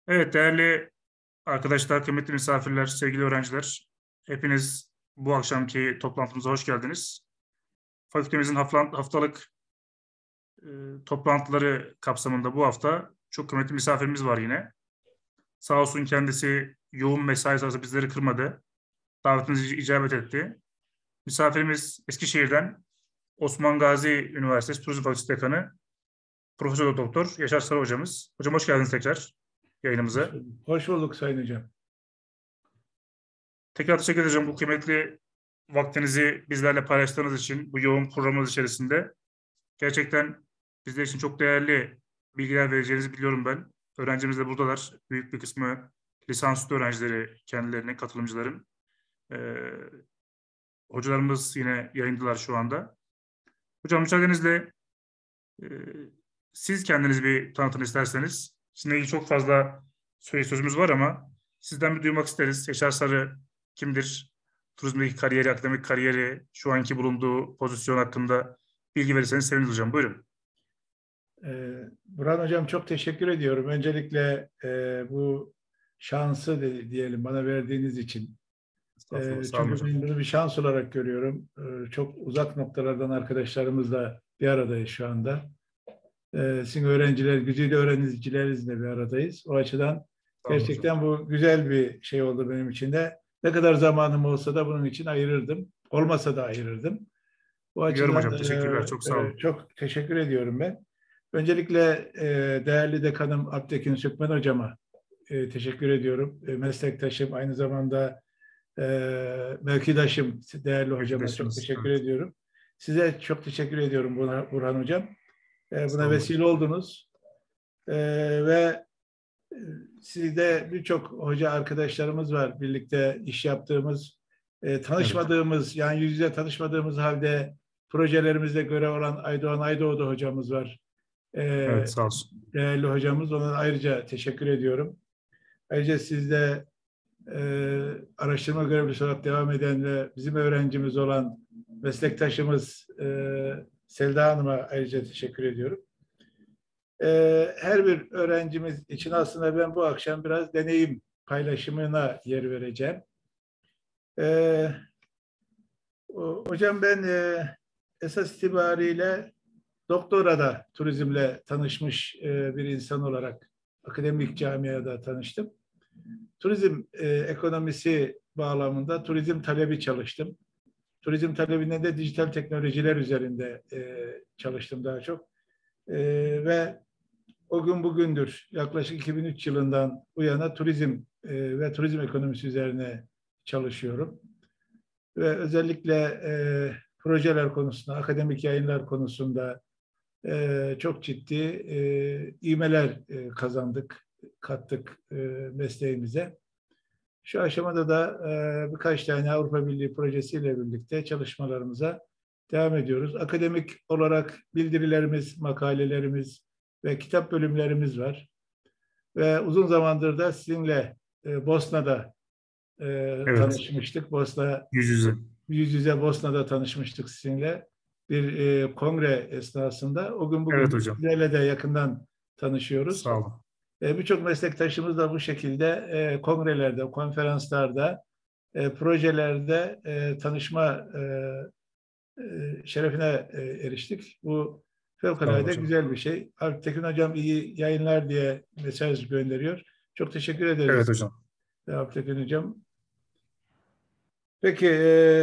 Evet, değerli arkadaşlar, kıymetli misafirler, sevgili öğrenciler. Hepiniz bu akşamki toplantımıza hoş geldiniz. Fakültemizin haftalık e, toplantıları kapsamında bu hafta çok kıymetli misafirimiz var yine. Sağ olsun kendisi yoğun mesai sırasında bizleri kırmadı. Davetimizi icabet etti. Misafirimiz Eskişehir'den Osman Gazi Üniversitesi Turizm Fakültesi Dekanı Profesör Doktor Yaşar Sarı hocamız. Hocam hoş geldiniz tekrar Hoş yayınımıza. bulduk. Hoş bulduk Sayın Hocam. Tekrar teşekkür edeceğim bu kıymetli vaktinizi bizlerle paylaştığınız için, bu yoğun programımız içerisinde. Gerçekten bizler için çok değerli bilgiler vereceğinizi biliyorum ben. Öğrencimiz de buradalar. Büyük bir kısmı lisansüstü öğrencileri, kendilerine katılımcıların. Ee, Hocalarımız yine yayındalar şu anda. Hocam müsaadenizle e, siz kendinizi bir tanıtın isterseniz. Sizinle ilgili çok fazla sözümüz var ama sizden bir duymak isteriz. Yaşar Sarı kimdir? Turizmdeki kariyeri, akademik kariyeri, şu anki bulunduğu pozisyon hakkında bilgi verirseniz seviniriz hocam. Buyurun. Burhan Hocam çok teşekkür ediyorum. Öncelikle bu şansı diyelim bana verdiğiniz için. Estağfurullah. Sağ olun Çünkü hocam. ben bunu bir şans olarak görüyorum. Çok uzak noktalardan arkadaşlarımızla bir aradayız şu anda. Sizin öğrenciler, güzide öğrencilerinizle bir aradayız. O açıdan Sağ olun hocam. gerçekten bu güzel bir şey oldu benim için de. Ne kadar zamanım olsa da bunun için ayırırdım. Olmasa da ayırırdım. Bu Biliyorum açıdan hocam. Teşekkürler. Çok sağ olun. çok teşekkür ediyorum ben. Öncelikle değerli dekanım Alptekin Sökmen hocama teşekkür ediyorum. Meslektaşım, aynı zamanda mevkidaşım, değerli hocama çok Bilgilisiniz. teşekkür Evet. ediyorum. Size çok teşekkür ediyorum Burhan hocam. Sağ Buna olun hocam. vesile oldunuz. E, ve sizde birçok hoca arkadaşlarımız var. Birlikte iş yaptığımız, Evet. tanışmadığımız, yani yüz yüze tanışmadığımız halde projelerimizde görev alan Aydoğan Aydoğdu hocamız var. Evet, E, sağ olsun. Değerli hocamız. Ona ayrıca teşekkür ediyorum. Ayrıca sizde araştırma görevlisi olarak devam eden ve bizim öğrencimiz olan meslektaşımız Selda Hanım'a ayrıca teşekkür ediyorum. Her bir öğrencimiz için aslında ben bu akşam biraz deneyim paylaşımına yer vereceğim. Ee, Hocam ben esas itibariyle doktorada turizmle tanışmış bir insan olarak akademik camiada tanıştım. Turizm ekonomisi bağlamında turizm talebi çalıştım. Turizm talebinde de dijital teknolojiler üzerinde çalıştım daha çok. Ve o gün bugündür yaklaşık 2003 yılından bu yana turizm ve turizm ekonomisi üzerine çalışıyorum. Ve özellikle projeler konusunda, akademik yayınlar konusunda çok ciddi ivmeler kazandık, kattık mesleğimize. Şu aşamada da birkaç tane Avrupa Birliği projesiyle birlikte çalışmalarımıza devam ediyoruz. Akademik olarak bildirilerimiz, makalelerimiz ve kitap bölümlerimiz var. Ve uzun zamandır da sizinle Bosna'da Evet. tanışmıştık. Bosna, Yüz yüze. yüz yüze Bosna'da tanışmıştık sizinle. Bir kongre esnasında. O gün Evet bugün hocam. sizlerle de yakından tanışıyoruz. Sağ olun. Birçok meslektaşımız da bu şekilde kongrelerde, konferanslarda, projelerde tanışma şerefine eriştik. Bu Sağ olun fevkalade hocam. güzel bir şey. Alptekin Hocam iyi yayınlar diye mesaj gönderiyor. Çok teşekkür Evet ederiz hocam. Alptekin Hocam. Peki,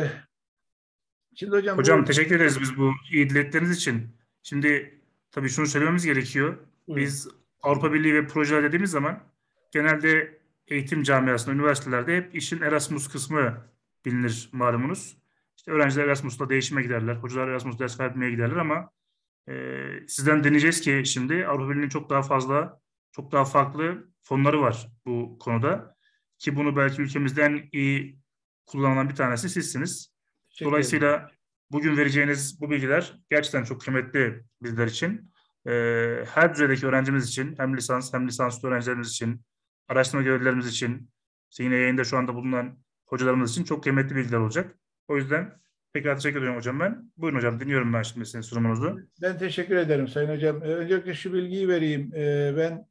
şimdi hocam Hocam bu... teşekkür ederiz biz bu iyi dilekleriniz için. Şimdi tabii şunu söylememiz gerekiyor. Buyurun. Biz Avrupa Birliği ve projeler dediğimiz zaman genelde eğitim camiasında, üniversitelerde hep işin Erasmus kısmı bilinir malumunuz. İşte öğrenciler Erasmus'la değişime giderler, hocalar Erasmus ders vermeye giderler ama sizden deneyeceğiz ki şimdi Avrupa Birliği'nin çok daha fazla, çok daha farklı fonları var bu konuda. Ki bunu belki ülkemizde en iyi kullanılan bir tanesi sizsiniz. Teşekkür ederim. Dolayısıyla bugün vereceğiniz bu bilgiler gerçekten çok kıymetli bizler için. Her düzeydeki öğrencimiz için, hem lisans hem lisansüstü öğrencilerimiz için, araştırma görevlilerimiz için, işte yine yayında şu anda bulunan hocalarımız için çok kıymetli bilgiler olacak. O yüzden tekrar teşekkür ediyorum hocam ben. Buyurun hocam, dinliyorum ben şimdi sizin sunumunuzu. Ben teşekkür ederim Sayın Hocam. Öncelikle şu bilgiyi vereyim. Ben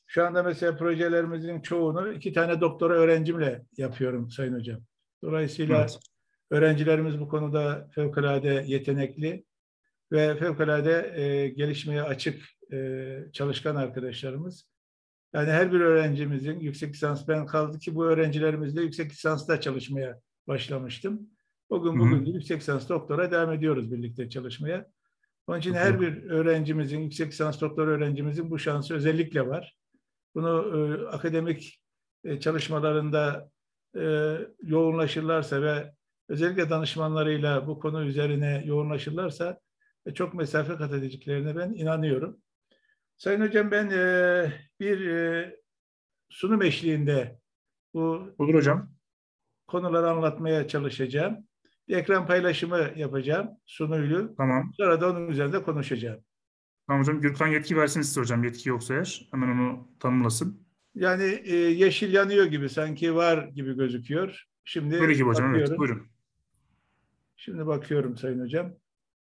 Şu anda mesela projelerimizin çoğunu 2 tane doktora öğrencimle yapıyorum Sayın Hocam. Dolayısıyla Evet. öğrencilerimiz bu konuda fevkalade yetenekli ve fevkalade gelişmeye açık çalışkan arkadaşlarımız. Yani her bir öğrencimizin yüksek lisans, ben kaldı ki bu öğrencilerimizle yüksek lisansta çalışmaya başlamıştım. O gün Hı hı. bugün de yüksek lisans doktora devam ediyoruz birlikte çalışmaya. Onun için Çok iyi. her bir öğrencimizin, yüksek lisans doktora öğrencimizin bu şansı özellikle var. Bunu akademik çalışmalarında yoğunlaşırlarsa ve özellikle danışmanlarıyla bu konu üzerine yoğunlaşırlarsa çok mesafe kat edeceklerine ben inanıyorum. Sayın Hocam, ben bir sunum eşliğinde bu Olur hocam. konuları anlatmaya çalışacağım. Bir ekran paylaşımı yapacağım sunuyla. Tamam. Sonra da onun üzerinde konuşacağım. Tamam hocam. Gürkan yetki versin size hocam. Yetki yoksa eğer. Hemen onu tanımlasın. Yani yeşil yanıyor gibi, sanki var gibi gözüküyor. Böyle Şimdi gibi hocam. Evet. bakıyorum. Buyurun. Şimdi bakıyorum Sayın Hocam.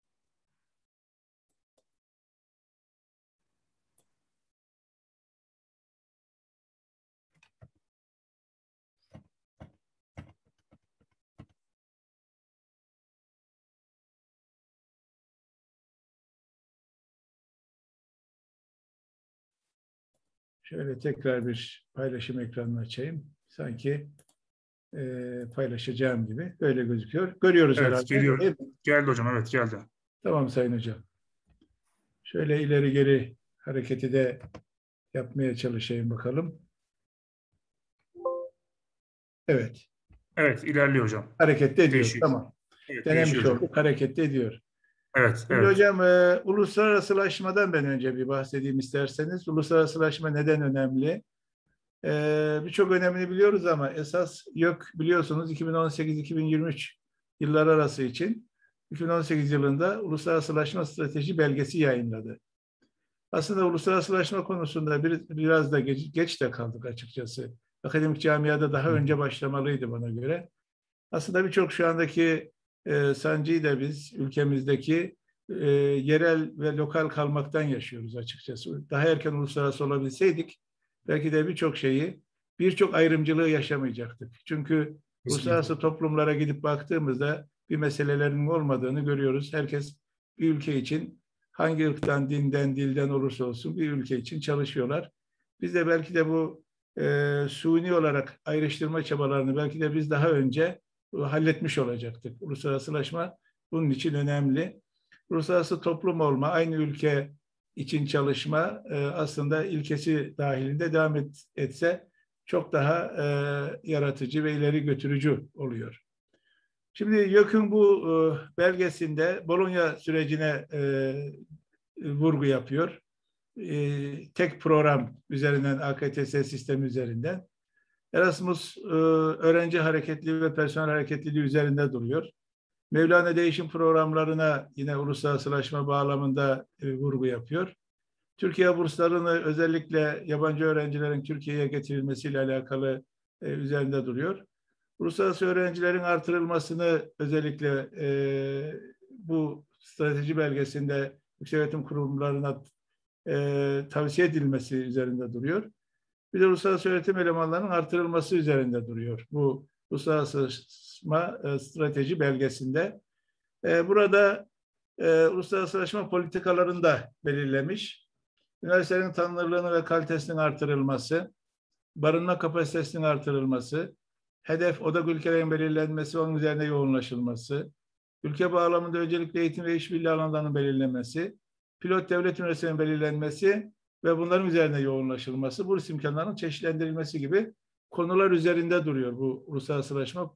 Şöyle tekrar bir paylaşım ekranını açayım. Sanki paylaşacağım gibi böyle gözüküyor. Görüyoruz Evet. herhalde, Geliyor. değil mi? Geldi hocam. Evet geldi. Tamam Sayın Hocam. Şöyle ileri geri hareketi de yapmaya çalışayım bakalım. Evet. Evet. ilerliyor hocam. Harekette ediyor. Değişiyor. Tamam. Evet. Değişiyor Denemiş hocam. olduk. Harekette ediyor. Evet. Şimdi Evet. hocam uluslararasılaşmadan ben önce bir bahsedeyim isterseniz. Uluslararasılaşma neden önemli? Birçok önemini biliyoruz ama esas yok, biliyorsunuz 2018-2023 yılları arası için 2018 yılında Uluslararasılaşma Strateji Belgesi yayınladı. Aslında uluslararasılaşma konusunda biraz da geç de kaldık açıkçası. Akademik camiada daha önce başlamalıydı bana göre. Aslında birçok şu andaki sancıyı da biz ülkemizdeki yerel ve lokal kalmaktan yaşıyoruz açıkçası. Daha erken uluslararası olabilseydik belki de birçok şeyi, birçok ayrımcılığı yaşamayacaktık. Çünkü Kesinlikle. uluslararası toplumlara gidip baktığımızda bir meselelerin olmadığını görüyoruz. Herkes bir ülke için hangi ırktan, dinden, dilden olursa olsun bir ülke için çalışıyorlar. Biz de belki de bu suni olarak ayrıştırma çabalarını belki de biz daha önce halletmiş olacaktık. Uluslararasılaşma bunun için önemli. Uluslararası toplum olma, aynı ülke için çalışma aslında ilkesi dahilinde devam etse çok daha yaratıcı ve ileri götürücü oluyor. Şimdi YÖK'ün bu belgesinde Bologna sürecine vurgu yapıyor. Tek program üzerinden, AKTS sistemi üzerinden. Erasmus öğrenci hareketliliği ve personel hareketliliği üzerinde duruyor. Mevlana değişim programlarına yine uluslararasılaşma bağlamında vurgu yapıyor. Türkiye burslarını özellikle yabancı öğrencilerin Türkiye'ye getirilmesiyle alakalı üzerinde duruyor. Uluslararası öğrencilerin artırılmasını özellikle bu strateji belgesinde yükseköğretim kurumlarına tavsiye edilmesi üzerinde duruyor. Bir de uluslararası öğretim elemanlarının artırılması üzerinde duruyor. Bu uluslararası strateji belgesinde. Burada uluslararasılaşma politikalarını da belirlemiş. Üniversitelerin tanınırlığını ve kalitesinin artırılması, barınma kapasitesinin artırılması, hedef odak ülkelerin belirlenmesi, onun üzerine yoğunlaşılması, ülke bağlamında öncelikle eğitim ve işbirliği alanlarının belirlenmesi, pilot devlet üniversitelerinin belirlenmesi ve bunların üzerine yoğunlaşılması, burs imkanlarının çeşitlendirilmesi gibi konular üzerinde duruyor bu uluslararasılaşma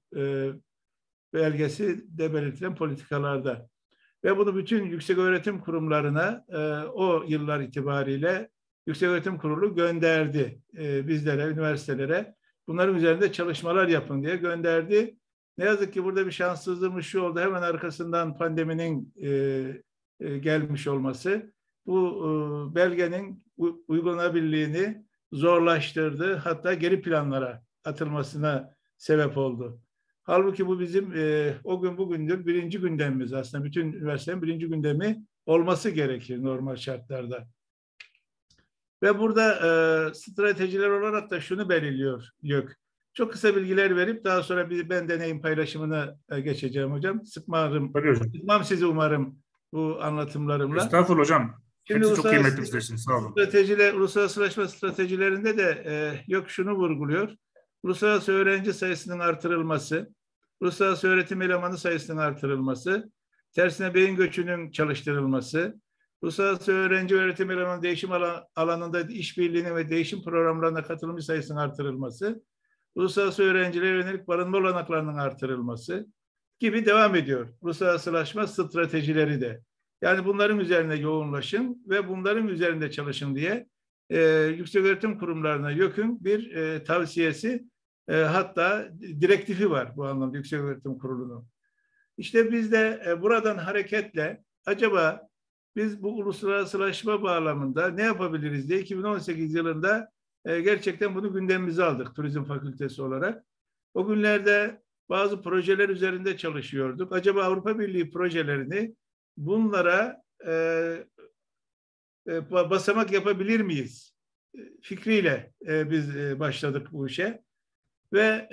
belgesi de belirtilen politikalarda. Ve bunu bütün yükseköğretim kurumlarına o yıllar itibariyle Yükseköğretim Kurulu gönderdi bizlere, üniversitelere. Bunların üzerinde çalışmalar yapın diye gönderdi. Ne yazık ki burada bir şanssızlığımız şu oldu. Hemen arkasından pandeminin gelmiş olması bu belgenin uygulanabilirliğini zorlaştırdı. Hatta geri planlara atılmasına sebep oldu. Halbuki bu bizim o gün bugündür birinci gündemimiz, aslında bütün üniversitelerin birinci gündemi olması gerekir normal şartlarda. Ve burada stratejiler olarak da şunu belirliyor YÖK. Çok kısa bilgiler verip daha sonra ben deneyim paylaşımına geçeceğim hocam. Tabii hocam. Sıkmam sizi umarım bu anlatımlarımla. Estağfurullah hocam. Şimdi Hepsi çok kıymetli bizler için. Sağ olun. uluslararasılaşma stratejilerinde de YÖK şunu vurguluyor. Uluslararası öğrenci sayısının artırılması, uluslararası öğretim elemanı sayısının artırılması, tersine beyin göçünün çalıştırılması, uluslararası öğrenci öğretim elemanı değişim alanında işbirliğine ve değişim programlarına katılımcı sayısının artırılması, uluslararası öğrencilere yönelik barınma olanaklarının artırılması gibi devam ediyor. Uluslararasılaşma stratejileri de. Yani bunların üzerine yoğunlaşın ve bunların üzerinde çalışın diye yükseköğretim kurumlarına YÖK'ün bir tavsiyesi, hatta direktifi var bu anlamda Yükseköğretim Kurulu'nun. İşte biz de buradan hareketle acaba biz bu uluslararasılaşma bağlamında ne yapabiliriz diye 2018 yılında gerçekten bunu gündemimize aldık Turizm Fakültesi olarak. O günlerde bazı projeler üzerinde çalışıyorduk. Acaba Avrupa Birliği projelerini bunlara basamak yapabilir miyiz? Fikriyle biz başladık bu işe. Ve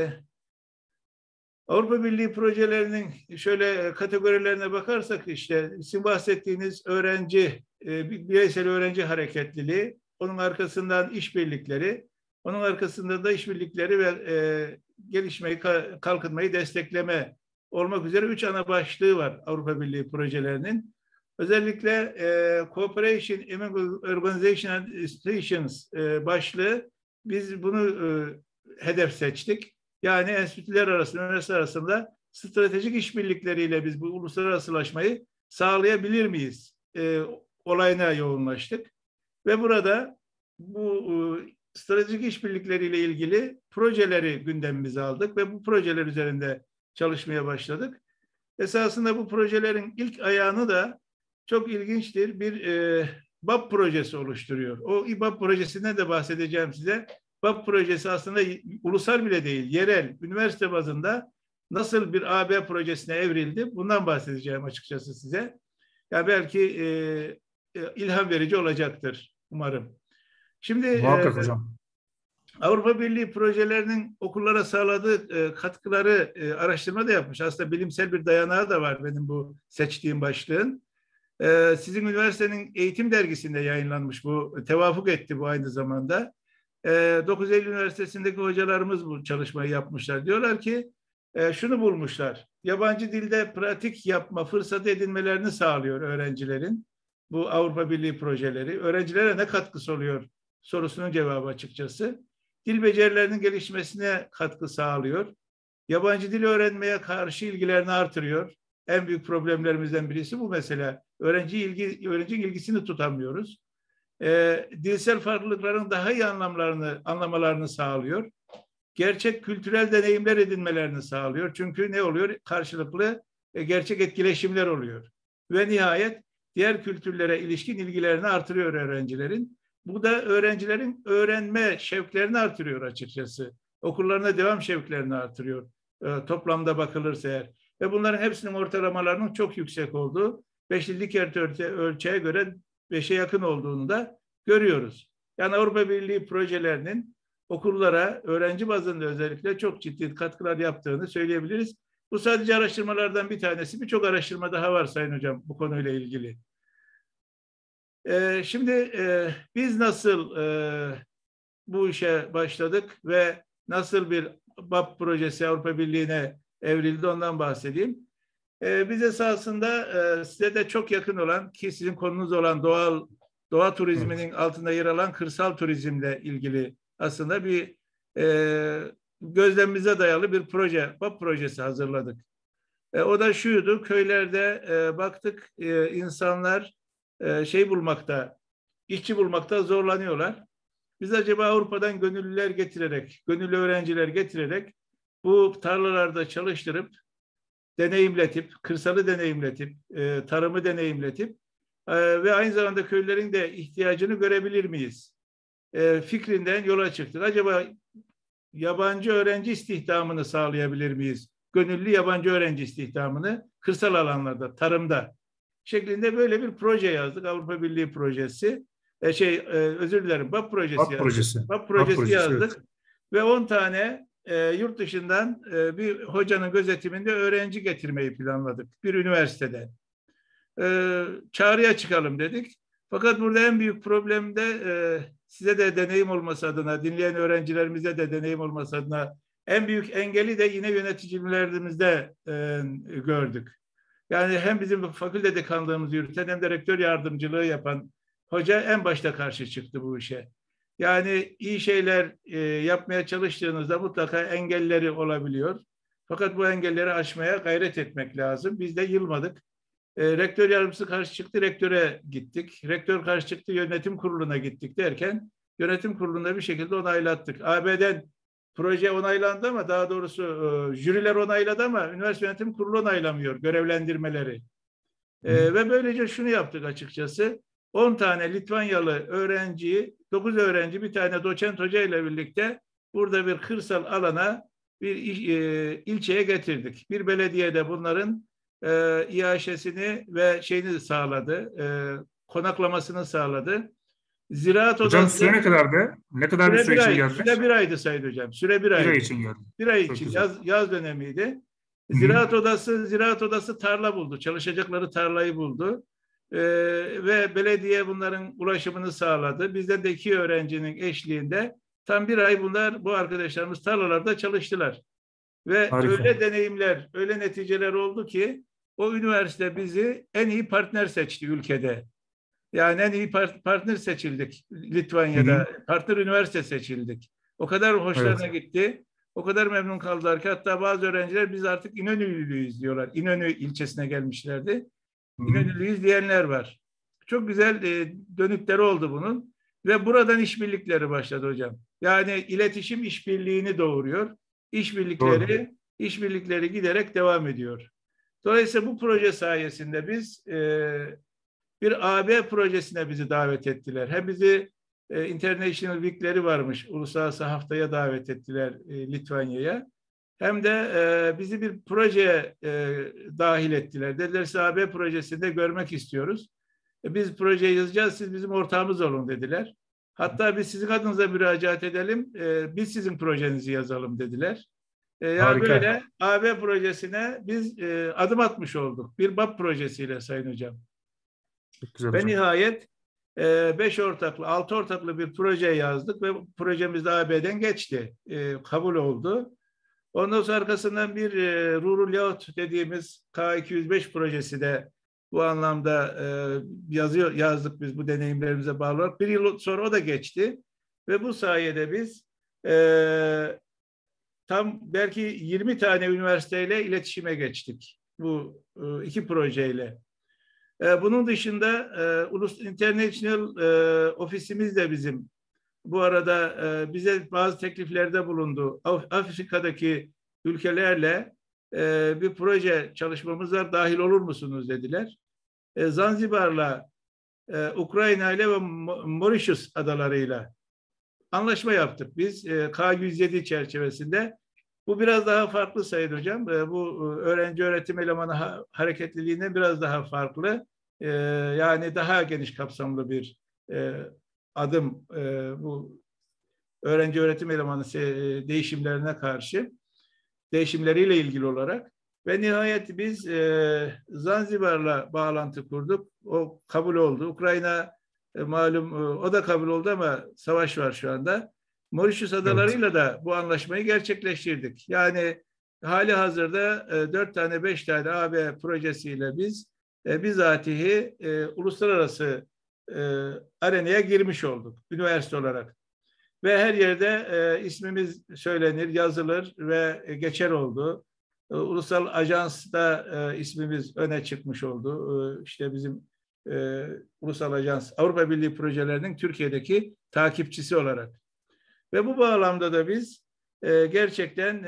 Avrupa Birliği projelerinin şöyle kategorilerine bakarsak işte sizin bahsettiğiniz öğrenci, bireysel öğrenci hareketliliği, onun arkasından işbirlikleri, onun arkasında da işbirlikleri ve gelişmeyi, kalkınmayı destekleme olmak üzere 3 ana başlığı var Avrupa Birliği projelerinin. Özellikle Cooperation Among Organizational Institutions başlığı, biz bunu hedef seçtik. Yani enstitüler arasında, üniversiteler arasında stratejik işbirlikleriyle biz bu uluslararasılaşmayı sağlayabilir miyiz? Olayına yoğunlaştık. Ve burada bu stratejik işbirlikleriyle ilgili projeleri gündemimize aldık ve bu projeler üzerinde çalışmaya başladık. Esasında bu projelerin ilk ayağını da çok ilginçtir, bir BAP projesi oluşturuyor. O BAP projesinden de bahsedeceğim size. BAP projesi aslında ulusal bile değil, yerel, üniversite bazında nasıl bir AB projesine evrildi, bundan bahsedeceğim açıkçası size. Ya belki ilham verici olacaktır umarım. Şimdi Muhakkak hocam. Avrupa Birliği projelerinin okullara sağladığı katkıları araştırma da yapmış. Aslında bilimsel bir dayanağı da var benim bu seçtiğim başlığın. Sizin üniversitenin eğitim dergisinde yayınlanmış bu, tevafuk etti bu aynı zamanda. 9 Eylül Üniversitesi'ndeki hocalarımız bu çalışmayı yapmışlar. Diyorlar ki şunu bulmuşlar. Yabancı dilde pratik yapma fırsatı edinmelerini sağlıyor öğrencilerin. Bu Avrupa Birliği projeleri. Öğrencilere ne katkısı oluyor sorusunun cevabı açıkçası. Dil becerilerinin gelişmesine katkı sağlıyor. Yabancı dil öğrenmeye karşı ilgilerini artırıyor. En büyük problemlerimizden birisi bu mesela. Öğrencinin ilgisini tutamıyoruz. Dilsel farklılıkların daha iyi anlamalarını sağlıyor. Gerçek kültürel deneyimler edinmelerini sağlıyor. Çünkü ne oluyor? Karşılıklı gerçek etkileşimler oluyor. Ve nihayet diğer kültürlere ilişkin ilgilerini artırıyor öğrencilerin. Bu da öğrencilerin öğrenme şevklerini artırıyor açıkçası. Okullarına devam şevklerini artırıyor. Toplamda bakılırsa eğer. Ve bunların hepsinin ortalamalarının çok yüksek olduğu, 5 yıllık ölçeğe göre 5'e yakın olduğunu da görüyoruz. Yani Avrupa Birliği projelerinin okullara, öğrenci bazında özellikle çok ciddi katkılar yaptığını söyleyebiliriz. Bu sadece araştırmalardan bir tanesi. Birçok araştırma daha var Sayın Hocam bu konuyla ilgili. Şimdi biz nasıl bu işe başladık ve nasıl bir BAP projesi Avrupa Birliği'ne evrildi, ondan bahsedeyim. Biz esasında size de çok yakın olan, ki sizin konunuz olan doğa turizminin altında yer alan kırsal turizmle ilgili aslında bir gözlemimize dayalı bir proje, BAP projesi hazırladık. O da şuydu: köylerde baktık insanlar işçi bulmakta zorlanıyorlar. Biz acaba Avrupa'dan gönüllü öğrenciler getirerek bu tarlalarda çalıştırıp, deneyimletip, kırsalı deneyimletip, tarımı deneyimletip ve aynı zamanda köylerin de ihtiyacını görebilir miyiz? Fikrinden yola çıktık. Acaba yabancı öğrenci istihdamını sağlayabilir miyiz? Gönüllü yabancı öğrenci istihdamını kırsal alanlarda, tarımda şeklinde böyle bir proje yazdık. Avrupa Birliği projesi. Özür dilerim, BAP projesi BAP yazdık. projesi. BAP BAP projesi projesi, evet. yazdık ve 10 tane yurt dışından bir hocanın gözetiminde öğrenci getirmeyi planladık bir üniversitede. Çağrıya çıkalım dedik. Fakat burada en büyük problem de size de deneyim olması adına, dinleyen öğrencilerimize de deneyim olması adına en büyük engeli de yine yöneticilerimizde gördük. Yani hem bizim fakülte dekanlığımızı yürüten hem de rektör yardımcılığı yapan hoca en başta karşı çıktı bu işe. Yani iyi şeyler yapmaya çalıştığınızda mutlaka engelleri olabiliyor. Fakat bu engelleri aşmaya gayret etmek lazım. Biz de yılmadık. Rektör yardımcısı karşı çıktı, rektöre gittik. Rektör karşı çıktı, yönetim kuruluna gittik derken yönetim kurulunda bir şekilde onaylattık. AB'den proje onaylandı ama daha doğrusu jüriler onayladı ama üniversite yönetim kurulu onaylamıyor görevlendirmeleri. Ve böylece şunu yaptık açıkçası. 10 tane Litvanyalı öğrenciyi, 9 öğrenci, bir tane doçent hoca ile birlikte burada bir kırsal alana bir ilçeye getirdik. Bir belediyede bunların İAŞ'sini ve şeyini sağladı, konaklamasını sağladı. Ziraat Hocam Odası süre ne kadardı? Ne kadar bir süre süre bir için ay, süre geldiniz? bir aydı Sayın Hocam. Süre bir Bir ay aydı. için geldim. Bir ay Çok için güzel. yaz dönemiydi. Hı hı. Ziraat Odası tarla buldu. Çalışacakları tarlayı buldu. Ve belediye bunların ulaşımını sağladı. Bizden de 2 öğrencinin eşliğinde tam bir ay bu arkadaşlarımız tarlalarda çalıştılar. Ve Harika. öyle deneyimler, öyle neticeler oldu ki o üniversite bizi en iyi partner seçti ülkede. Yani en iyi partner seçildik Hı hı. Litvanya'da. Partner üniversite seçildik. O kadar hoşlarına Evet. gitti. O kadar memnun kaldılar ki hatta bazı öğrenciler biz artık İnönülüyüz diyorlar. İnönü ilçesine gelmişlerdi. Hı hı. İnönülüyüz diyenler var. Çok güzel dönükleri oldu bunun. Ve buradan işbirlikleri başladı hocam. Yani iletişim işbirliğini doğuruyor. Doğru. İşbirlikleri giderek devam ediyor. Dolayısıyla bu proje sayesinde biz bir AB projesine bizi davet ettiler. Hem bizi International Week'leri varmış. Uluslararası haftaya davet ettiler Litvanya'ya. Hem de bizi bir projeye dahil ettiler. Dediler size AB projesinde görmek istiyoruz. Biz projeyi yazacağız, siz bizim ortağımız olun dediler. Hatta biz sizin adınıza müracaat edelim, biz sizin projenizi yazalım dediler. Yani Harika. böyle AB projesine biz adım atmış olduk. Bir BAP projesiyle Sayın Hocam. Çok güzel Ve hocam. nihayet 6 ortaklı bir proje yazdık ve projemiz de AB'den geçti. Kabul oldu. Ondan sonra arkasından bir Rural Layout dediğimiz K205 projesi de bu anlamda yazdık biz bu deneyimlerimize bağlı olarak. Bir yıl sonra o da geçti. Ve bu sayede biz tam belki 20 tane üniversiteyle iletişime geçtik. Bu 2 projeyle. Bunun dışında International ofisimiz de bizim bu arada bize bazı tekliflerde bulundu. Afrika'daki ülkelerle bir proje çalışmamız var, dahil olur musunuz dediler. Zanzibar'la, Ukrayna ile ve Mauritius adalarıyla anlaşma yaptık biz K107 çerçevesinde. Bu biraz daha farklı Sayın Hocam. Bu öğrenci öğretim elemanı hareketliliğine biraz daha farklı. Yani daha geniş kapsamlı bir adım bu öğrenci öğretim elemanı değişimlerine karşı, değişimleriyle ilgili olarak. Ve nihayet biz Zanzibar'la bağlantı kurduk. O kabul oldu. Ukrayna malum o da kabul oldu ama savaş var şu anda. Mauritius Evet. adalarıyla da bu anlaşmayı gerçekleştirdik. Yani hali hazırda 4 tane 5 tane AB projesiyle biz bizatihi uluslararası arenaya girmiş olduk üniversite olarak. Ve her yerde ismimiz söylenir, yazılır ve geçer oldu. Ulusal Ajans'ta ismimiz öne çıkmış oldu. İşte bizim Ulusal Ajans Avrupa Birliği projelerinin Türkiye'deki takipçisi olarak. Ve bu bağlamda da biz gerçekten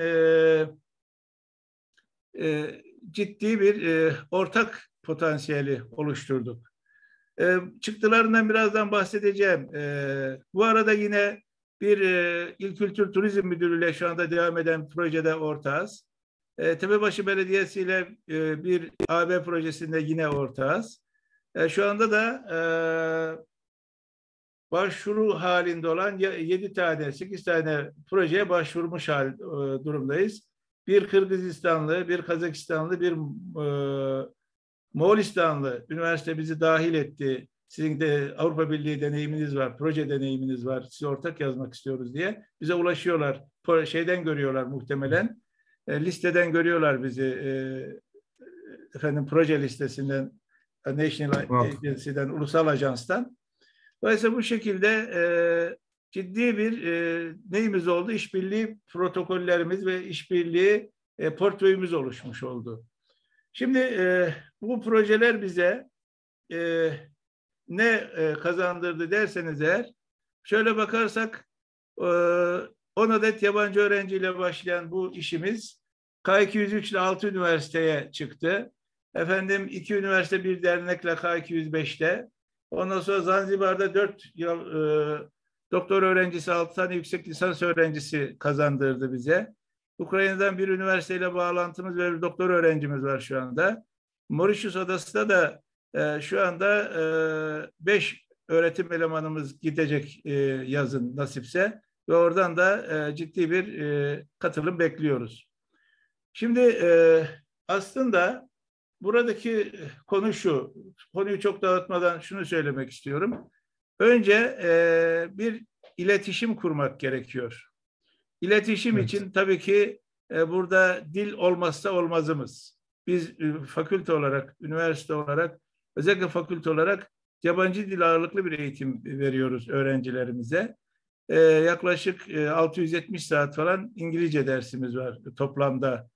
ciddi bir ortak potansiyeli oluşturduk. Çıktılarından birazdan bahsedeceğim. Bu arada yine bir İl Kültür Turizm Müdürlüğü ile şu anda devam eden projede ortağız. Tepebaşı Belediyesi ile bir AB projesinde yine ortağız. Şu anda da başvuru halinde olan 7 tane, 8 tane projeye başvurmuş durumdayız. Bir Kırgızistanlı, bir Kazakistanlı, bir Moğolistanlı üniversite bizi dahil etti. Sizin de Avrupa Birliği deneyiminiz var, proje deneyiminiz var. Size ortak yazmak istiyoruz diye. Bize ulaşıyorlar. Şeyden görüyorlar muhtemelen. Listeden görüyorlar bizi. Proje listesinden, National Agency'den, ulusal ajanstan. Dolayısıyla bu şekilde ciddi bir neyimiz oldu? İşbirliği protokollerimiz ve işbirliği portföyümüz oluşmuş oldu. Şimdi bu projeler bize ne kazandırdı derseniz eğer, şöyle bakarsak 10 adet yabancı öğrenciyle başlayan bu işimiz K203 ile 6 üniversiteye çıktı. 2 üniversite bir dernekle K205'te. Ondan sonra Zanzibar'da 4 yıl doktor öğrencisi, 6 tane yüksek lisans öğrencisi kazandırdı bize. Ukrayna'dan bir üniversiteyle bağlantımız ve bir doktor öğrencimiz var şu anda. Mauritius Adası'da da şu anda 5 öğretim elemanımız gidecek yazın nasipse ve oradan da ciddi bir katılım bekliyoruz. Şimdi aslında buradaki konu şu, konuyu çok dağıtmadan şunu söylemek istiyorum. Önce bir iletişim kurmak gerekiyor. İletişim için tabii ki burada dil olmazsa olmazımız. Biz fakülte olarak, üniversite olarak, özellikle fakülte olarak yabancı dil ağırlıklı bir eğitim veriyoruz öğrencilerimize. Yaklaşık 670 saat falan İngilizce dersimiz var toplamda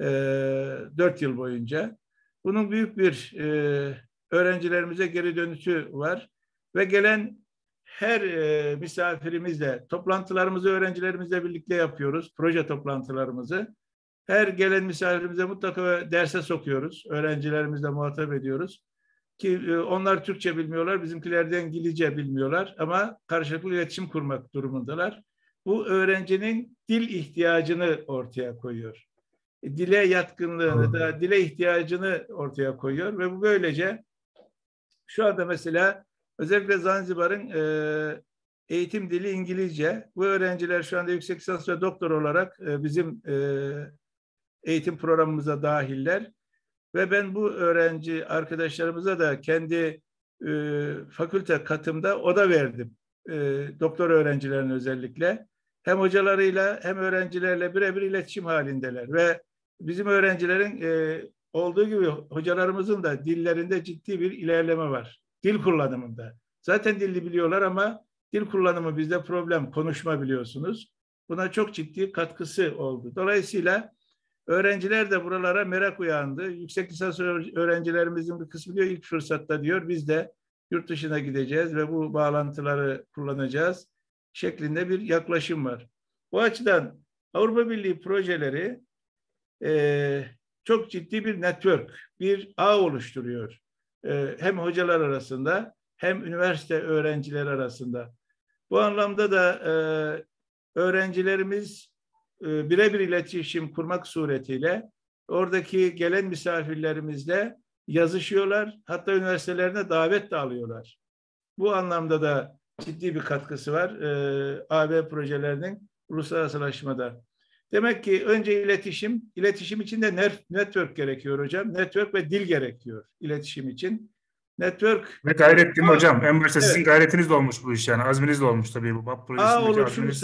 4 yıl boyunca. Bunun büyük bir öğrencilerimize geri dönüşü var ve gelen her misafirimizle toplantılarımızı öğrencilerimizle birlikte yapıyoruz. Proje toplantılarımızı. Her gelen misafirimize mutlaka derse sokuyoruz. Öğrencilerimizle muhatap ediyoruz. Ki onlar Türkçe bilmiyorlar, bizimkiler de İngilizce bilmiyorlar ama karşılıklı iletişim kurmak durumundalar. Bu öğrencinin dil ihtiyacını ortaya koyuyor. Dile yatkınlığını da, dile ihtiyacını ortaya koyuyor ve bu böylece şu anda mesela özellikle Zanzibar'ın eğitim dili İngilizce. Bu öğrenciler şu anda yüksek lisans ve doktor olarak bizim eğitim programımıza dahiller. Ve ben bu öğrenci arkadaşlarımıza da kendi fakülte katımda oda verdim. Doktor öğrencilerine özellikle. Hem hocalarıyla hem öğrencilerle birebir iletişim halindeler. Ve bizim öğrencilerin olduğu gibi hocalarımızın da dillerinde ciddi bir ilerleme var. Dil kullanımında. Zaten dili biliyorlar ama dil kullanımı bizde problem. Konuşma biliyorsunuz. Buna çok ciddi katkısı oldu. Dolayısıyla öğrenciler de buralara merak uyandı. Yüksek lisans öğrencilerimizin bir kısmı diyor ilk fırsatta diyor biz de yurt dışına gideceğiz ve bu bağlantıları kullanacağız şeklinde bir yaklaşım var. Bu açıdan Avrupa Birliği projeleri çok ciddi bir network, bir ağ oluşturuyor. Hem hocalar arasında hem üniversite öğrencileri arasında. Bu anlamda da öğrencilerimiz birebir iletişim kurmak suretiyle oradaki gelen misafirlerimizle yazışıyorlar. Hatta üniversitelerine davet de alıyorlar. Bu anlamda da ciddi bir katkısı var AB projelerinin uluslararasılaşmada. Demek ki önce iletişim için de network gerekiyor hocam. Network ve dil gerekiyor iletişim için. Network ve gayret değil mi hocam? En başta sizin evet. gayretiniz de olmuş bu iş yani. Azminiz de olmuş tabii bu BAP projesindeki azminiz.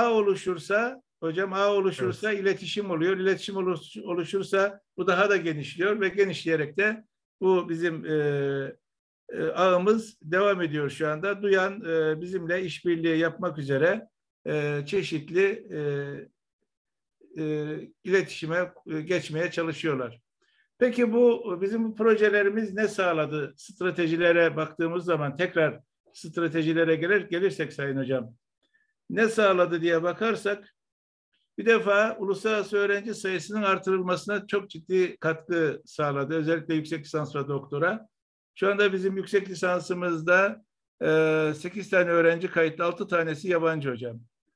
Ağ oluşursa Evet. iletişim oluyor. İletişim oluşursa bu daha da genişliyor ve genişleyerek de bu bizim ağımız devam ediyor şu anda. Duyan bizimle işbirliği yapmak üzere çeşitli iletişime geçmeye çalışıyorlar. Peki bizim projelerimiz ne sağladı? Stratejilere baktığımız zaman tekrar stratejilere gelirsek Sayın Hocam. Ne sağladı diye bakarsak bir defa uluslararası öğrenci sayısının artırılmasına çok ciddi katkı sağladı. Özellikle yüksek lisans ve doktora. Şu anda bizim yüksek lisansımızda 8 tane öğrenci kayıtlı, 6 tanesi yabancı hocam.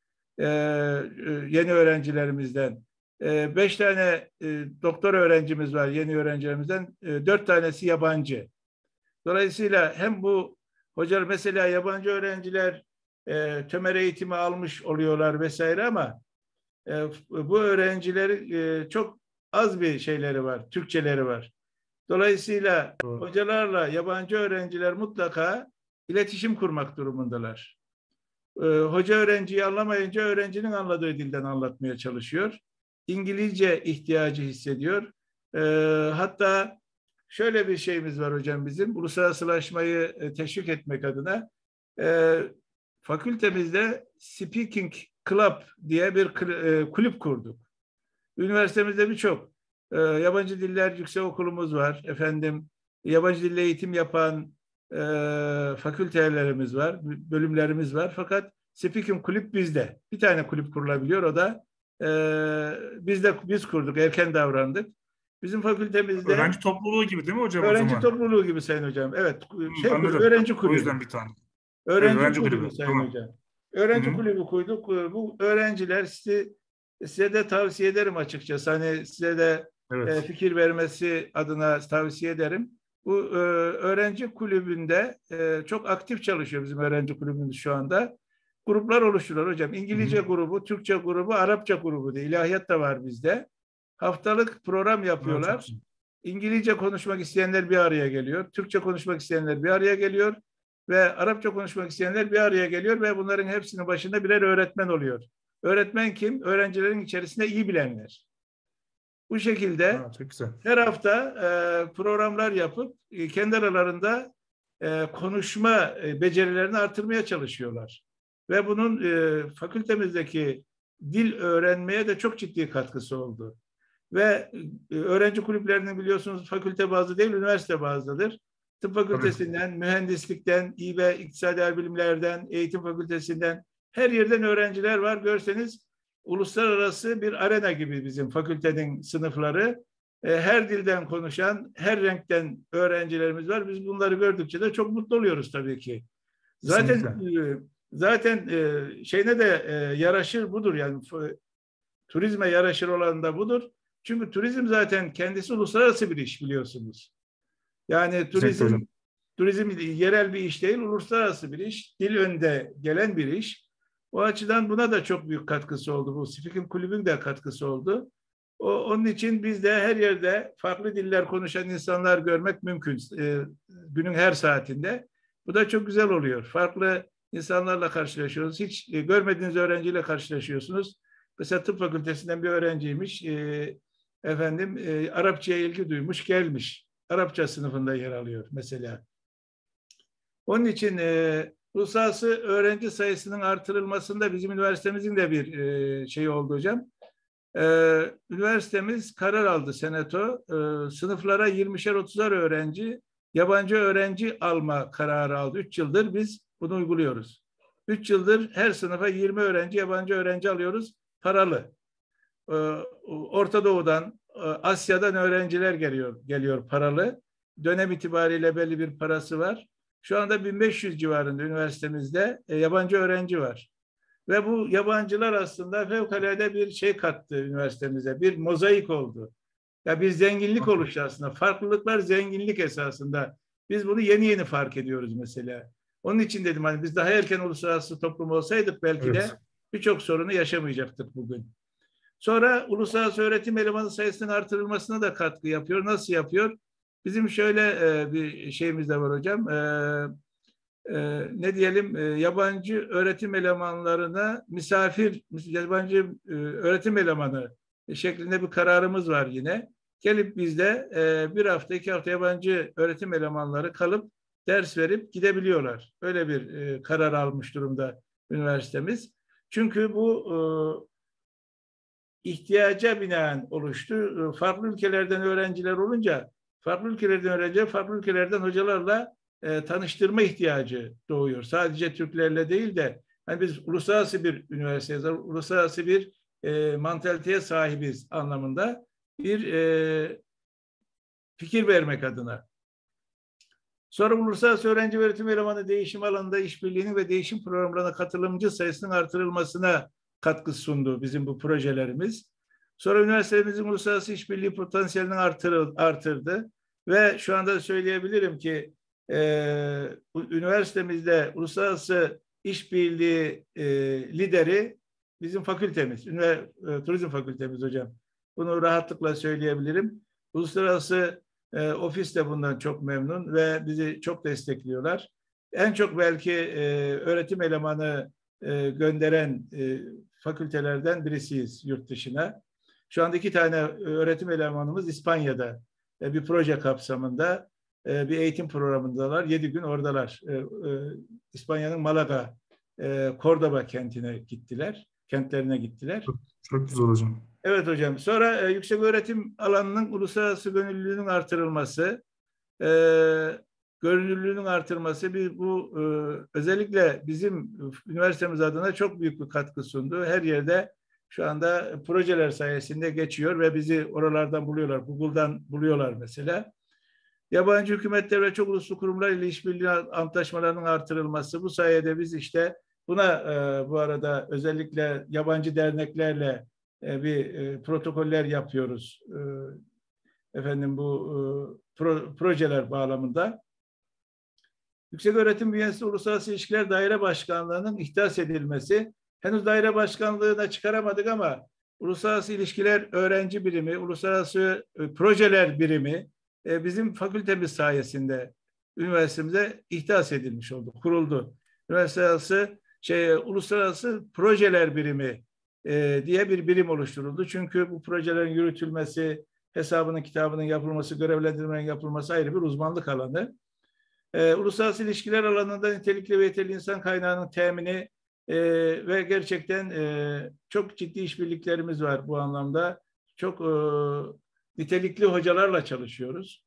Yeni öğrencilerimizden. 5 tane doktor öğrencimiz var yeni öğrencilerimizden. 4 tanesi yabancı. Dolayısıyla hem bu Hocalar mesela yabancı öğrenciler tömer eğitimi almış oluyorlar vesaire ama bu öğrencilerin çok az bir şeyleri var, Türkçeleri var. Dolayısıyla Doğru. hocalarla yabancı öğrenciler mutlaka iletişim kurmak durumundalar. Hoca öğrenciyi anlamayınca öğrencinin anladığı dilden anlatmaya çalışıyor. İngilizce ihtiyacı hissediyor. E, Hatta şöyle bir şeyimiz var hocam bizim, uluslararasılaşmayı teşvik etmek adına e, fakültemizde Speaking Club diye bir kulüp kurduk. Üniversitemizde birçok yabancı diller yüksekokulumuz var. Efendim, yabancı dille eğitim yapan fakültelerimiz var, bölümlerimiz var. Fakat Speaking Kulüp bizde. Bir tane kulüp kurulabiliyor. O da biz kurduk, erken davrandık. Bizim fakültemizde Öğrenci topluluğu gibi değil mi hocam o öğrenci zaman? topluluğu gibi sayın hocam. Evet, Anladım. öğrenci O kulübü. yüzden bir tane. Evet, Öğrenci öğrenci kulübü kulübü. sayın Tamam. hocam. Hı Öğrenci hı. kulübü koyduk. Bu öğrenciler size de tavsiye ederim açıkçası. Hani size de Evet. fikir vermesi adına tavsiye ederim. Bu öğrenci kulübünde çok aktif çalışıyor bizim öğrenci kulübümüz şu anda. Gruplar oluşturuyor hocam. Hı İngilizce hı. grubu, Türkçe grubu, Arapça grubu da, ilahiyat da var bizde. Haftalık program Evet, çok yapıyorlar. güzel. İngilizce konuşmak isteyenler bir araya geliyor. Türkçe konuşmak isteyenler bir araya geliyor. Ve Arapça konuşmak isteyenler bir araya geliyor ve bunların hepsinin başında birer öğretmen oluyor. Öğretmen kim? Öğrencilerin içerisinde iyi bilenler. Bu şekilde Ha, çok güzel. her hafta programlar yapıp kendi aralarında konuşma becerilerini artırmaya çalışıyorlar. Ve bunun fakültemizdeki dil öğrenmeye de çok ciddi katkısı oldu. Ve öğrenci kulüplerinin biliyorsunuz fakülte bazlı değil, üniversite bazlıdır. Tıp Tabii. fakültesinden, mühendislikten, İİB, İktisadi Bilimlerden, eğitim fakültesinden her yerden öğrenciler var. Görseniz uluslararası bir arena gibi bizim fakültenin sınıfları. Her dilden konuşan, her renkten öğrencilerimiz var. Biz bunları gördükçe de çok mutlu oluyoruz tabii ki. Zaten Kesinlikle. zaten şeyine de yaraşır budur yani, turizme yaraşır olan da budur. Çünkü turizm zaten kendisi uluslararası bir iş biliyorsunuz. Yani Kesinlikle hocam. turizm yerel bir iş değil, uluslararası bir iş. Dil önde gelen bir iş. O açıdan buna da çok büyük katkısı oldu. Bu Speaking Kulübü'nün de katkısı oldu. Onun için biz de her yerde farklı diller konuşan insanlar görmek mümkün. Günün her saatinde. Bu da çok güzel oluyor. Farklı insanlarla karşılaşıyoruz. Hiç görmediğiniz öğrenciyle karşılaşıyorsunuz. Mesela tıp fakültesinden bir öğrenciymiş. Arapçaya ilgi duymuş, gelmiş. Arapça sınıfında yer alıyor mesela. Onun için uluslararası öğrenci sayısının artırılmasında bizim üniversitemizin de bir şeyi oldu hocam. Üniversitemiz karar aldı, senato. Sınıflara 20'şer 30'ar öğrenci, yabancı öğrenci alma kararı aldı. 3 yıldır biz bunu uyguluyoruz. 3 yıldır her sınıfa 20 öğrenci, yabancı öğrenci alıyoruz, paralı. Orta Doğu'dan, Asya'dan öğrenciler geliyor paralı. Dönem itibariyle belli bir parası var. Şu anda 1500 civarında üniversitemizde yabancı öğrenci var. Ve bu yabancılar aslında fevkalade bir şey kattı üniversitemize. Bir mozaik oldu. Ya bir zenginlik oluştu aslında. Farklılıklar zenginlik esasında. Biz bunu yeni yeni fark ediyoruz mesela. Onun için dedim hani biz daha erken uluslararası toplum olsaydık belki de Evet. birçok sorunu yaşamayacaktık bugün. Sonra uluslararası öğretim elemanı sayısının artırılmasına da katkı yapıyor. Nasıl yapıyor? Bizim şöyle bir şeyimiz de var hocam. Ne diyelim, yabancı öğretim elemanlarına yabancı öğretim elemanı şeklinde bir kararımız var yine. Gelip bizde bir hafta, 2 hafta yabancı öğretim elemanları kalıp ders verip gidebiliyorlar. Öyle bir karar almış durumda üniversitemiz. Çünkü bu ihtiyaca binaen oluştu. Farklı ülkelerden öğrenciler olunca farklı ülkelerden öğrenciler, farklı ülkelerden hocalarla tanıştırma ihtiyacı doğuyor. Sadece Türklerle değil de hani biz uluslararası bir üniversiteyiz, uluslararası bir mantaliteye sahibiz anlamında bir fikir vermek adına. Sonra uluslararası öğrenci ve öğretim elemanı değişim alanında işbirliğinin ve değişim programlarına katılımcı sayısının artırılmasına katkı sundu bizim bu projelerimiz. Sonra üniversitemizin uluslararası işbirliği potansiyelini artırdı ve şu anda söyleyebilirim ki Üniversitemizde uluslararası işbirliği lideri bizim fakültemiz, turizm fakültemiz hocam. Bunu rahatlıkla söyleyebilirim. Uluslararası ofis de bundan çok memnun ve bizi çok destekliyorlar. En çok belki öğretim elemanı gönderen fakültelerden birisiyiz yurt dışına. Şu anda 2 tane öğretim elemanımız İspanya'da bir proje kapsamında bir eğitim programındalar. 7 gün oradalar. İspanya'nın Malaga, Cordoba kentlerine gittiler. Çok güzel hocam. Evet hocam. Sonra yüksek öğretim alanının uluslararası gönüllülüğünün artırılması, görünürlüğünün artırılması bu özellikle bizim üniversitemiz adına çok büyük bir katkı sundu. Her yerde şu anda projeler sayesinde geçiyor ve bizi oralardan buluyorlar. Google'dan buluyorlar mesela. Yabancı hükümetler ve çok uluslu kurumlar ile işbirliği antlaşmalarının artırılması. Bu sayede biz işte buna bu arada özellikle yabancı derneklerle bir protokoller yapıyoruz. Efendim bu projeler bağlamında. Yükseköğretim bünyesinde Uluslararası İlişkiler Daire Başkanlığı'nın ihdas edilmesi. Henüz daire başkanlığına çıkaramadık ama Uluslararası İlişkiler Öğrenci Birimi, Uluslararası Projeler Birimi bizim fakültemiz sayesinde üniversitemize ihdas edilmiş oldu, kuruldu. Uluslararası Projeler Birimi diye bir birim oluşturuldu. Çünkü bu projelerin yürütülmesi, hesabının kitabının yapılması, görevlendirmenin yapılması ayrı bir uzmanlık alanı. Uluslararası ilişkiler alanında nitelikli ve yeterli insan kaynağının temini ve gerçekten çok ciddi işbirliklerimiz var bu anlamda. Çok nitelikli hocalarla çalışıyoruz.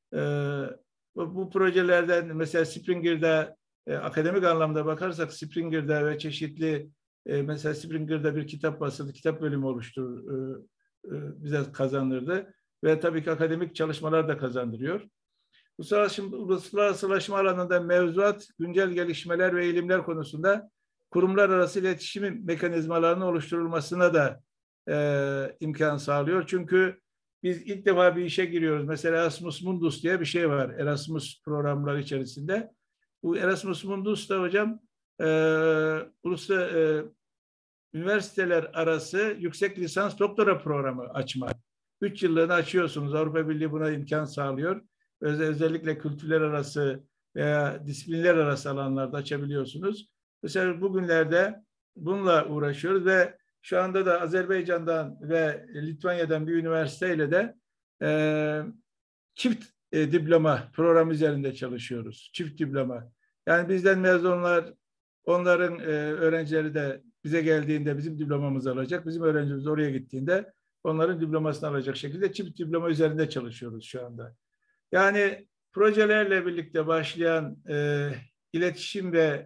Bu projelerden mesela Springer'da akademik anlamda bakarsak Springer'da ve çeşitli mesela Springer'da bir kitap basıldı, kitap bölümü bize kazandırdı ve tabii ki akademik çalışmalar da kazandırıyor. Uluslararasılaşma alanında mevzuat, güncel gelişmeler ve eğilimler konusunda kurumlar arası iletişim mekanizmalarının oluşturulmasına da imkan sağlıyor. Çünkü biz ilk defa bir işe giriyoruz. Mesela Erasmus Mundus diye bir şey var Erasmus programları içerisinde. Bu Erasmus Mundus da hocam üniversiteler arası yüksek lisans doktora programı açmak. 3 yıllığını açıyorsunuz. Avrupa Birliği buna imkan sağlıyor. Özellikle kültürler arası veya disiplinler arası alanlarda açabiliyorsunuz. Mesela bugünlerde bununla uğraşıyoruz ve şu anda da Azerbaycan'dan ve Litvanya'dan bir üniversiteyle de çift diploma programı üzerinde çalışıyoruz. Çift diploma. Yani bizden mezunlar, onların öğrencileri de bize geldiğinde bizim diplomamızı alacak. Bizim öğrencimiz oraya gittiğinde onların diplomasını alacak şekilde çift diploma üzerinde çalışıyoruz şu anda. Yani projelerle birlikte başlayan iletişim ve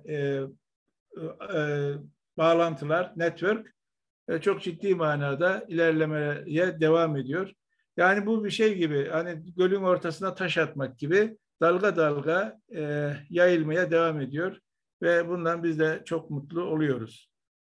bağlantılar, network çok ciddi manada ilerlemeye devam ediyor. Yani bu bir şey gibi, hani gölün ortasına taş atmak gibi dalga dalga yayılmaya devam ediyor ve bundan biz de çok mutlu oluyoruz.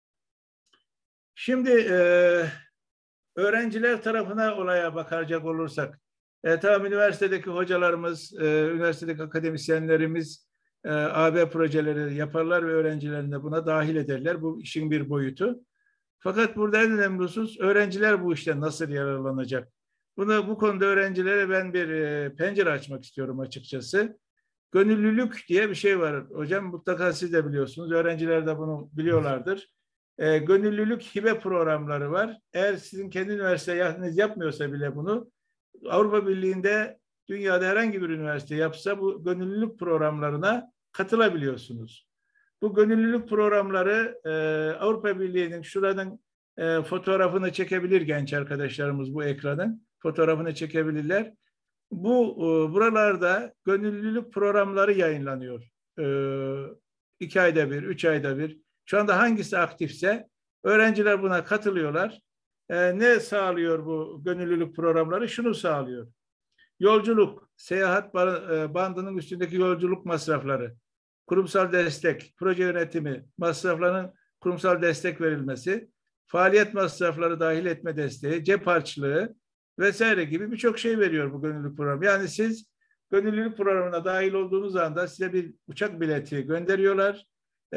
Şimdi öğrenciler tarafına olaya bakacak olursak, tamam üniversitedeki hocalarımız, üniversitedeki akademisyenlerimiz AB projeleri yaparlar ve öğrencilerini de buna dahil ederler. Bu işin bir boyutu. Fakat burada en önemli husus öğrenciler bu işten nasıl yararlanacak? Bu konuda öğrencilere ben bir pencere açmak istiyorum açıkçası. Gönüllülük diye bir şey var. Hocam mutlaka siz de biliyorsunuz. Öğrenciler de bunu biliyorlardır. Gönüllülük hibe programları var. Eğer sizin kendi üniversiteniz yapmıyorsa bile bunu Avrupa Birliği'nde dünyada herhangi bir üniversite yapsa bu gönüllülük programlarına katılabiliyorsunuz. Bu gönüllülük programları Avrupa Birliği'nin şuranın fotoğrafını çekebilir genç arkadaşlarımız bu ekranın fotoğrafını çekebilirler. Buralarda gönüllülük programları yayınlanıyor. 2 ayda bir, 3 ayda bir. Şu anda hangisi aktifse öğrenciler buna katılıyorlar. Ne sağlıyor bu gönüllülük programları? Şunu sağlıyor. Yolculuk, seyahat bandının üstündeki yolculuk masrafları, kurumsal destek, proje yönetimi masraflarının kurumsal destek verilmesi, faaliyet masrafları dahil etme desteği, cep harçlığı vesaire gibi birçok şey veriyor bu gönüllülük programı. Yani siz Gönüllülük programına dahil olduğunuz anda size bir uçak bileti gönderiyorlar.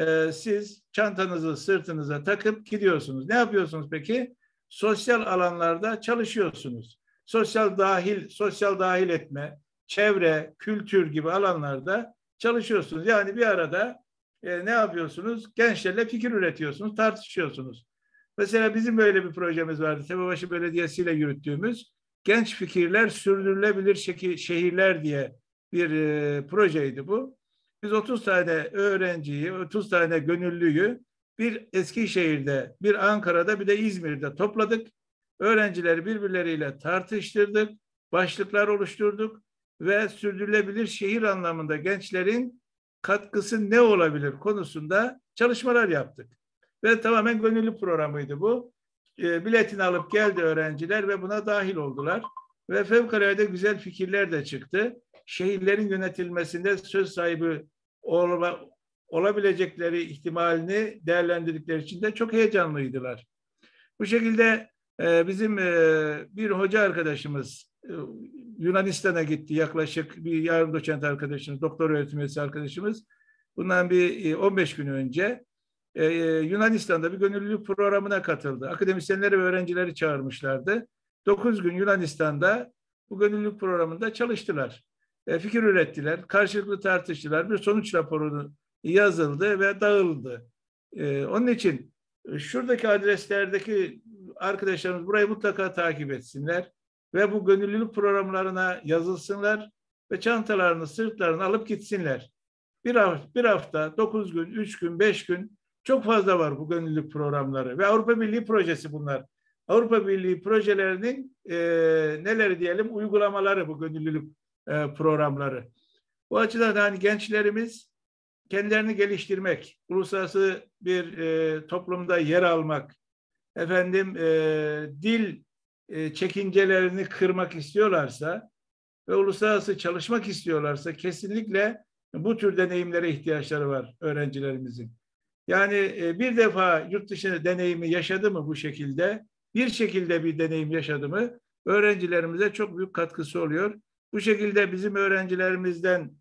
Siz çantanızı sırtınıza takıp gidiyorsunuz. Ne yapıyorsunuz peki? Sosyal alanlarda çalışıyorsunuz. Sosyal dahil etme, çevre, kültür gibi alanlarda çalışıyorsunuz. Yani bir arada ne yapıyorsunuz? Gençlerle fikir üretiyorsunuz, tartışıyorsunuz. Mesela bizim böyle bir projemiz vardı. Tepebaşı Belediyesi ile yürüttüğümüz Genç Fikirler Sürdürülebilir Şehirler diye bir projeydi bu. Biz 30 tane öğrenciyi, 30 tane gönüllüyü bir Eskişehir'de, bir Ankara'da, bir de İzmir'de topladık. Öğrencileri birbirleriyle tartıştırdık, başlıklar oluşturduk ve sürdürülebilir şehir anlamında gençlerin katkısı ne olabilir konusunda çalışmalar yaptık. Ve tamamen gönüllü programıydı bu. Biletini alıp geldi öğrenciler ve buna dahil oldular. Ve fevkalade güzel fikirler de çıktı. Şehirlerin yönetilmesinde söz sahibi olabilecekleri ihtimalini değerlendirdikleri için de çok heyecanlıydılar. Bu şekilde bizim bir hoca arkadaşımız Yunanistan'a gitti. Yaklaşık bir yarım doçent arkadaşımız, doktor öğretim üyesi arkadaşımız. Bundan bir 15 gün önce Yunanistan'da bir gönüllülük programına katıldı. Akademisyenleri ve öğrencileri çağırmışlardı. 9 gün Yunanistan'da bu gönüllülük programında çalıştılar. Fikir ürettiler, karşılıklı tartıştılar. Bir sonuç raporu yazıldı ve dağıldı. Onun için şuradaki adreslerdeki arkadaşlarımız burayı mutlaka takip etsinler ve bu gönüllülük programlarına yazılsınlar ve çantalarını, sırtlarını alıp gitsinler. Bir hafta, 9 gün, 3 gün, 5 gün çok fazla var bu gönüllülük programları ve Avrupa Birliği projesi bunlar. Avrupa Birliği projelerinin neleri diyelim uygulamaları bu gönüllülük programları. Bu açıdan hani gençlerimiz kendilerini geliştirmek, uluslararası bir toplumda yer almak, dil çekincelerini kırmak istiyorlarsa ve uluslararası çalışmak istiyorlarsa kesinlikle bu tür deneyimlere ihtiyaçları var öğrencilerimizin. Yani bir defa yurt dışı deneyimi yaşadı mı bu şekilde, bir şekilde bir deneyim yaşadı mı öğrencilerimize çok büyük katkısı oluyor. Bu şekilde bizim öğrencilerimizden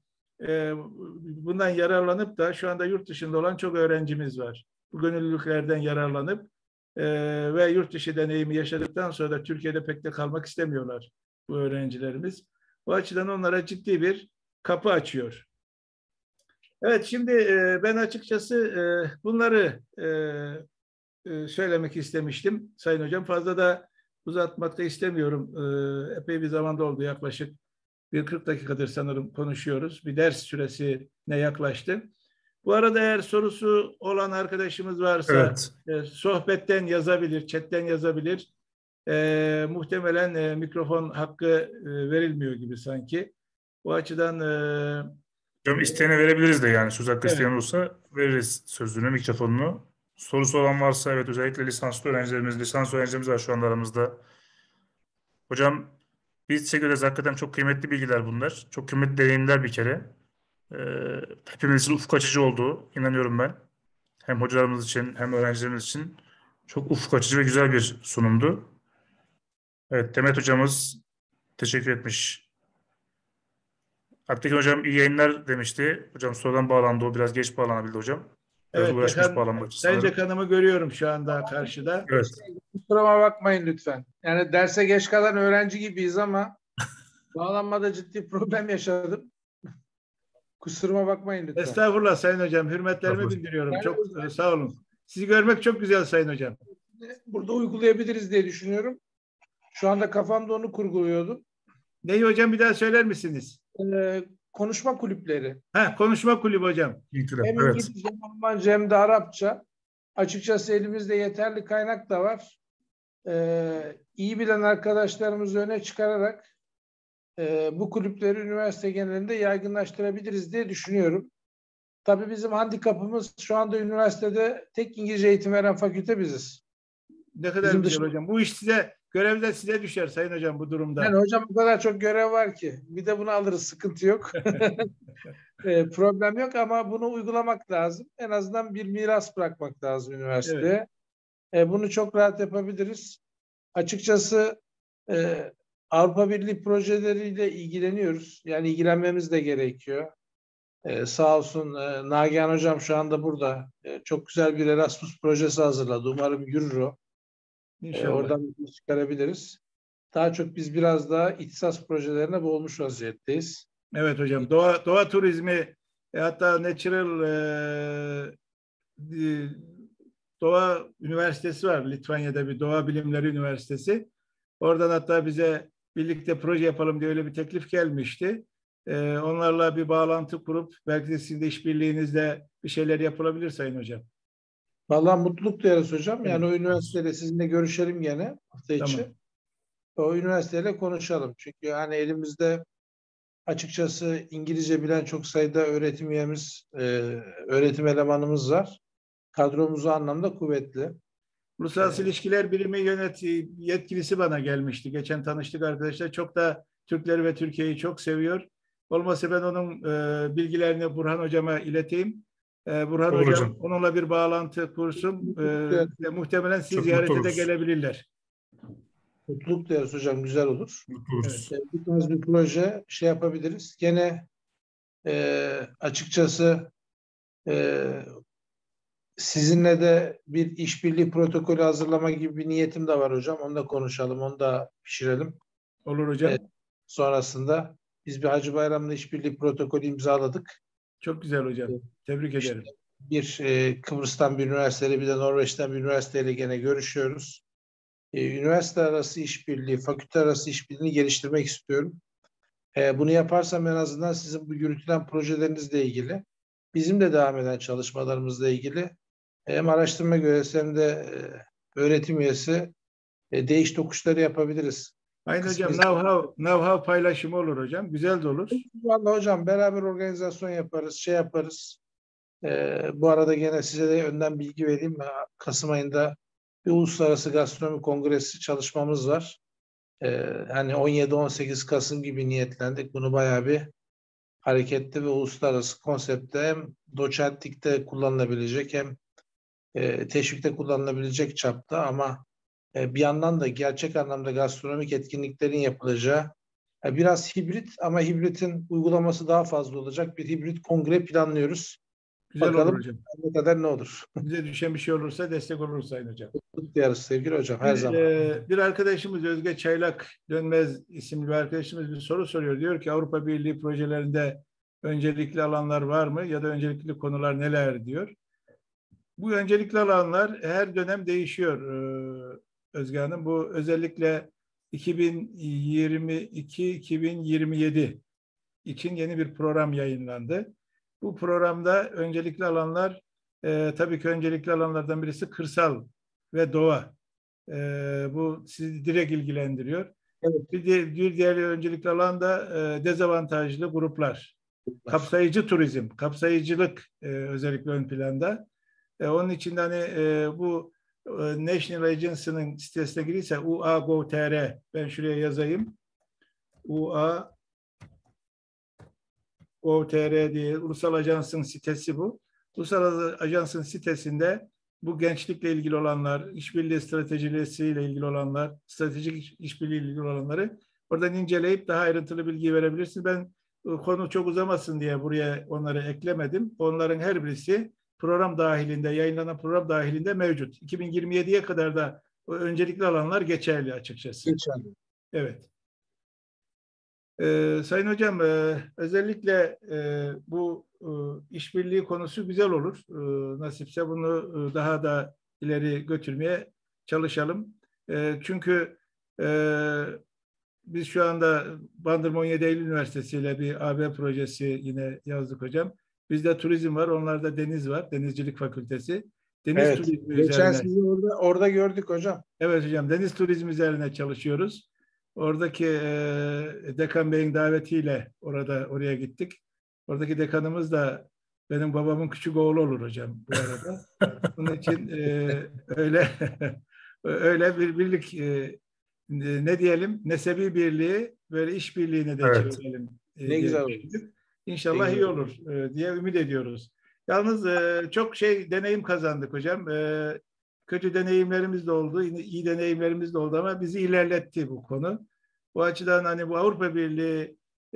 bundan yararlanıp da şu anda yurt dışında olan çok öğrencimiz var. Bu gönüllülüklerden yararlanıp ve yurt dışı deneyimi yaşadıktan sonra da Türkiye'de pek de kalmak istemiyorlar bu öğrencilerimiz. Bu açıdan onlara ciddi bir kapı açıyor. Evet, şimdi ben açıkçası bunları söylemek istemiştim Sayın Hocam. Fazla da uzatmak da istemiyorum. Epey bir zamanda oldu, yaklaşık bir 40 dakikadır sanırım konuşuyoruz. Bir ders süresine yaklaştı. Bu arada eğer sorusu olan arkadaşımız varsa Evet. sohbetten yazabilir, chatten yazabilir. Muhtemelen mikrofon hakkı verilmiyor gibi sanki. Bu açıdan Hocam isteyene verebiliriz de, yani söz hakkı isteyen evet. olursa veririz sözünü, mikrofonunu. Sorusu olan varsa, evet, özellikle lisans öğrencilerimiz var şu anda aramızda. Hocam biz teşekkür ederiz. Hakikaten çok kıymetli bilgiler bunlar. Çok kıymetli deneyimler bir kere. Hepimiz için ufuk açıcı olduğu inanıyorum ben. Hem hocalarımız için hem öğrencilerimiz için çok ufuk açıcı ve güzel bir sunumdu. Evet, Demet hocamız teşekkür etmiş. Alptekin hocam iyi yayınlar demişti. Hocam sonradan bağlandı. O biraz geç bağlanabildi hocam. Biraz Evet, uğraşmış bağlanmak için Sayın sanırım. Dekanımı görüyorum şu anda karşıda. Evet. Kusuruma bakmayın lütfen. Yani derse geç kalan öğrenci gibiyiz ama bağlanmada ciddi problem yaşadım. Kusuruma bakmayın lütfen. Estağfurullah Sayın Hocam. Hürmetlerimi bildiriyorum. Yani çok sağ olun. Sizi görmek çok güzel Sayın Hocam. burada uygulayabiliriz diye düşünüyorum. Şu anda kafamda onu kurguluyordum. Neyi hocam, bir daha söyler misiniz? Konuşma kulüpleri. Konuşma kulübü hocam. Hem Evet. İngilizce, hem Almanca, hem de Arapça. Açıkçası elimizde yeterli kaynak da var. İyi bilen arkadaşlarımızı öne çıkararak bu kulüpleri üniversite genelinde yaygınlaştırabiliriz diye düşünüyorum. Tabii bizim handikapımız şu anda üniversitede tek İngilizce eğitim veren fakülte biziz. Ne kadar Bizim güzel hocam. Bu iş görevler size düşer Sayın Hocam bu durumda. Yani hocam bu kadar çok görev var ki. Bir de bunu alırız, sıkıntı yok. Problem yok ama bunu uygulamak lazım. En azından bir miras bırakmak lazım üniversiteye. Evet. Bunu çok rahat yapabiliriz. Açıkçası Avrupa Birliği projeleriyle ilgileniyoruz. Yani ilgilenmemiz de gerekiyor. Sağ olsun Nagihan Hocam şu anda burada. Çok güzel bir Erasmus projesi hazırladı. Umarım yürür o. İnşallah. Oradan bir şey çıkarabiliriz. Daha çok biz biraz daha ihtisas projelerine boğulmuş vaziyetteyiz. Evet hocam. Doğa turizmi, hatta Natural Doğa Üniversitesi var. Litvanya'da bir Doğa Bilimleri Üniversitesi. Oradan hatta bize birlikte proje yapalım diye öyle bir teklif gelmişti. Onlarla bir bağlantı kurup belki de sizin de işbirliğinizle bir şeyler yapılabilir Sayın Hocam. Vallahi mutluluk duyarız hocam. Evet. Yani o üniversiteyle sizinle görüşelim gene hafta içi. Tamam. O üniversiteyle konuşalım. Çünkü hani elimizde açıkçası İngilizce bilen çok sayıda öğretim üyemiz, öğretim elemanımız var. Kadromuz o anlamda kuvvetli. Uluslararası İlişkiler Birimi yetkilisi bana gelmişti. Geçen tanıştık arkadaşlar. Çok da Türkleri ve Türkiye'yi çok seviyor. Olmazsa ben onun bilgilerini Burhan Hocam'a ileteyim. Burhan Olur Hocam hocam. onunla bir bağlantı kursun. Ve muhtemelen sizi Çok mutlu ziyarete de oluruz. gelebilirler. Mutluluk duyarız hocam. Güzel olur. Mutlu oluruz. Evet. Bu tarz bir proje yapabiliriz. Gene açıkçası sizinle de bir işbirliği protokolü hazırlama gibi bir niyetim de var hocam. Onu da konuşalım, onu da pişirelim. Olur hocam. Sonrasında biz bir Hacı Bayram'la işbirliği protokolü imzaladık. Çok güzel hocam. Tebrik ederim. Bir Kıbrıs'tan bir üniversiteyle bir de Norveç'ten bir üniversiteyle gene görüşüyoruz. Üniversite arası işbirliği, fakülte arası işbirliğini geliştirmek istiyorum. Bunu yaparsam en azından sizin bu yürütülen projelerinizle ilgili, bizim de devam eden çalışmalarımızla ilgili hem araştırma görevlisi hem de öğretim üyesi değiş tokuşları yapabiliriz. Aynı hocam Kısmı know-how paylaşımı olur hocam. Güzel de olur. Vallahi hocam beraber organizasyon yaparız, yaparız. Bu arada gene size de önden bilgi vereyim. Kasım ayında bir uluslararası gastronomi kongresi çalışmamız var. Hani 17-18 Kasım gibi niyetlendik. Bunu bayağı bir hareketli ve uluslararası konsepte hem doçentlikte kullanılabilecek hem teşvikte kullanılabilecek çapta ama bir yandan da gerçek anlamda gastronomik etkinliklerin yapılacağı biraz hibrit ama hibritin uygulaması daha fazla olacak bir hibrit kongre planlıyoruz. Güzel Bakalım olur hocam. ne kadar ne olur. Bize düşen bir şey olursa destek oluruz Sayın Hocam. Diyoruz sevgili hocam her zaman. Bir arkadaşımız Özge Çaylak Dönmez isimli bir arkadaşımız bir soru soruyor. Diyor ki Avrupa Birliği projelerinde öncelikli alanlar var mı ya da öncelikli konular neler diyor. Bu öncelikli alanlar her dönem değişiyor Özge Hanım. Bu özellikle 2022-2027 için yeni bir program yayınlandı. Bu programda öncelikli alanlar tabii ki öncelikli alanlardan birisi kırsal ve doğa. Bu sizi direkt ilgilendiriyor. Evet. Bir diğer öncelikli alan da dezavantajlı gruplar. Kapsayıcı turizm, kapsayıcılık özellikle ön planda. Onun için de hani bu National Agency'nin sitesine girirse UA.gov.tr ben şuraya yazayım. UA.gov.tr diye Ulusal Ajans'ın sitesi bu. Ulusal Ajans'ın sitesinde bu gençlikle ilgili olanlar, işbirliği stratejisiyle ilgili olanlar, stratejik işbirliği ile ilgili olanları oradan inceleyip daha ayrıntılı bilgi verebilirsiniz. Ben konu çok uzamasın diye buraya onları eklemedim. Onların her birisi program dahilinde, yayınlanan program dahilinde mevcut. 2027'ye kadar da öncelikli alanlar geçerli açıkçası. Geçerli. Evet. Sayın Hocam, özellikle bu işbirliği konusu güzel olur. Nasipse bunu daha da ileri götürmeye çalışalım. Çünkü biz şu anda Bandırma 17 Eylül Üniversitesi ile bir AB projesi yine yazdık hocam. Bizde turizm var, onlarda deniz var, Denizcilik Fakültesi. Deniz turizmi Geçen üzerine. sizi orada gördük hocam. Evet hocam, deniz turizmi üzerine çalışıyoruz. Oradaki dekan beyin davetiyle oraya gittik. Oradaki dekanımız da benim babamın küçük oğlu olur hocam bu arada. Bunun için öyle öyle bir birlik ne diyelim nesebi birliği böyle işbirliğine de Evet. çevirelim Ne güzel olur. İnşallah iyi olur diye ümit ediyoruz. Yalnız çok deneyim kazandık hocam. Kötü deneyimlerimiz de oldu, iyi deneyimlerimiz de oldu ama bizi ilerletti bu konu. Bu açıdan hani bu Avrupa Birliği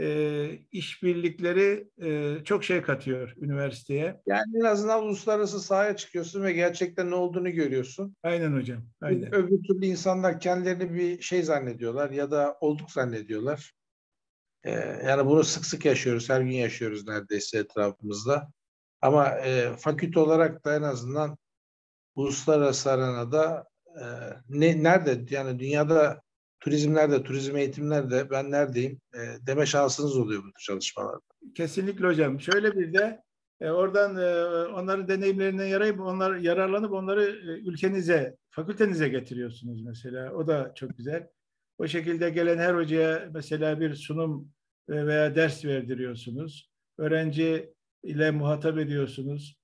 işbirlikleri çok şey katıyor üniversiteye. Yani en azından uluslararası sahaya çıkıyorsun ve gerçekten ne olduğunu görüyorsun. Aynen hocam. Aynen. Öbür türlü insanlar kendilerini bir şey zannediyorlar ya da olduk zannediyorlar. Yani bunu sık sık yaşıyoruz, her gün yaşıyoruz neredeyse etrafımızda. Ama fakülte olarak da en azından uluslararası arenada nerede yani dünyada turizm nerede, turizm eğitim nerede, ben neredeyim deme şansınız oluyor bu tür çalışmalarda. Kesinlikle hocam. Şöyle bir de oradan onların deneyimlerinden yararlanıp onları ülkenize, fakültenize getiriyorsunuz mesela. O da çok güzel. O şekilde gelen her hocaya mesela bir sunum veya ders verdiriyorsunuz. Öğrenci ile muhatap ediyorsunuz.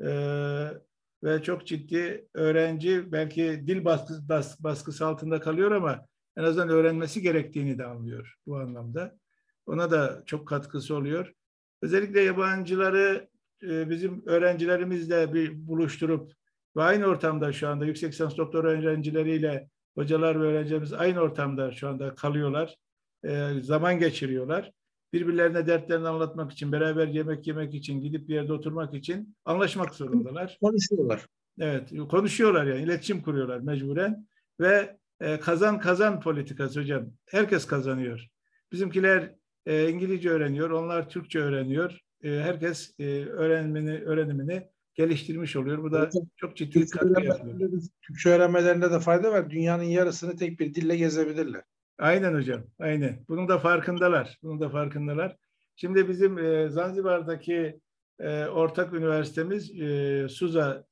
Ve çok ciddi öğrenci belki dil baskısı altında kalıyor ama en azından öğrenmesi gerektiğini de anlıyor bu anlamda. Ona da çok katkısı oluyor. Özellikle yabancıları bizim öğrencilerimizle bir buluşturup ve aynı ortamda şu anda yüksek lisans doktor öğrencileriyle hocalar ve öğrencilerimiz aynı ortamda şu anda kalıyorlar. Zaman geçiriyorlar. Birbirlerine dertlerini anlatmak için, beraber yemek yemek için, gidip bir yerde oturmak için anlaşmak zorundalar. Konuşuyorlar. Evet, konuşuyorlar yani, iletişim kuruyorlar mecburen ve kazan kazan politikası hocam. Herkes kazanıyor. Bizimkiler İngilizce öğreniyor, onlar Türkçe öğreniyor. Herkes öğrenimini geliştirmiş oluyor. Bu da çok ciddi katkı yapıyor. Türkçe öğrenmelerinde de fayda var. Dünyanın yarısını tek bir dille gezebilirler. Aynen hocam, aynen. Bunun da farkındalar. Şimdi bizim Zanzibar'daki ortak üniversitemiz SUZA,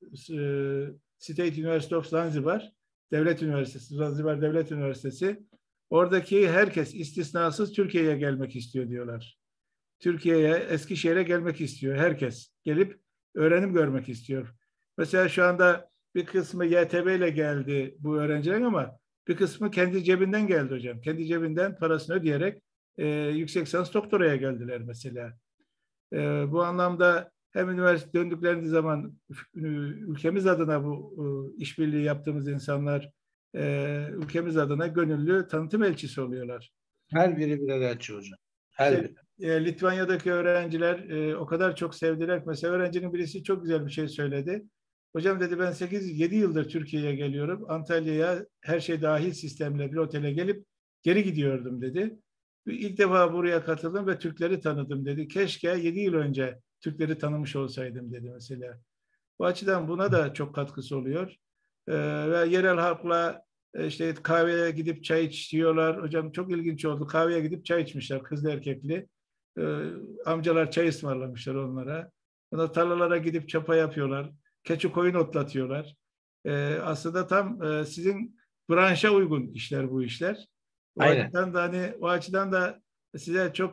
State University of Zanzibar, Devlet Üniversitesi, Zanzibar Devlet Üniversitesi. Oradaki herkes istisnasız Türkiye'ye gelmek istiyor diyorlar. Türkiye'ye, Eskişehir'e gelmek istiyor. Herkes gelip öğrenim görmek istiyor. Mesela şu anda bir kısmı YTB ile geldi bu öğrencilerin ama bir kısmı kendi cebinden geldi hocam. Kendi cebinden parasını ödeyerek yüksek lisans doktoraya geldiler mesela. Bu anlamda hem üniversite döndükleri zaman ülkemiz adına bu işbirliği yaptığımız insanlar ülkemiz adına gönüllü tanıtım elçisi oluyorlar. Her biri birer elçi hocam. Her biri. Litvanya'daki öğrenciler o kadar çok sevdiler. Mesela öğrencinin birisi çok güzel bir şey söyledi. Hocam dedi, ben 8-7 yıldır Türkiye'ye geliyorum. Antalya'ya her şey dahil sistemle bir otele gelip geri gidiyordum dedi. İlk defa buraya katıldım ve Türkleri tanıdım dedi. Keşke 7 yıl önce Türkleri tanımış olsaydım dedi mesela. Bu açıdan buna da çok katkısı oluyor. Ve yerel halkla işte kahveye gidip çay içiyorlar. Hocam çok ilginç oldu. Kahveye gidip çay içmişler, kızlı erkekli. Amcalar çay ısmarlamışlar onlara. Sonra tarlalara gidip çapa yapıyorlar. Keçi koyun otlatıyorlar. Aslında tam sizin branşa uygun işler bu işler. Aynen. O açıdan da size çok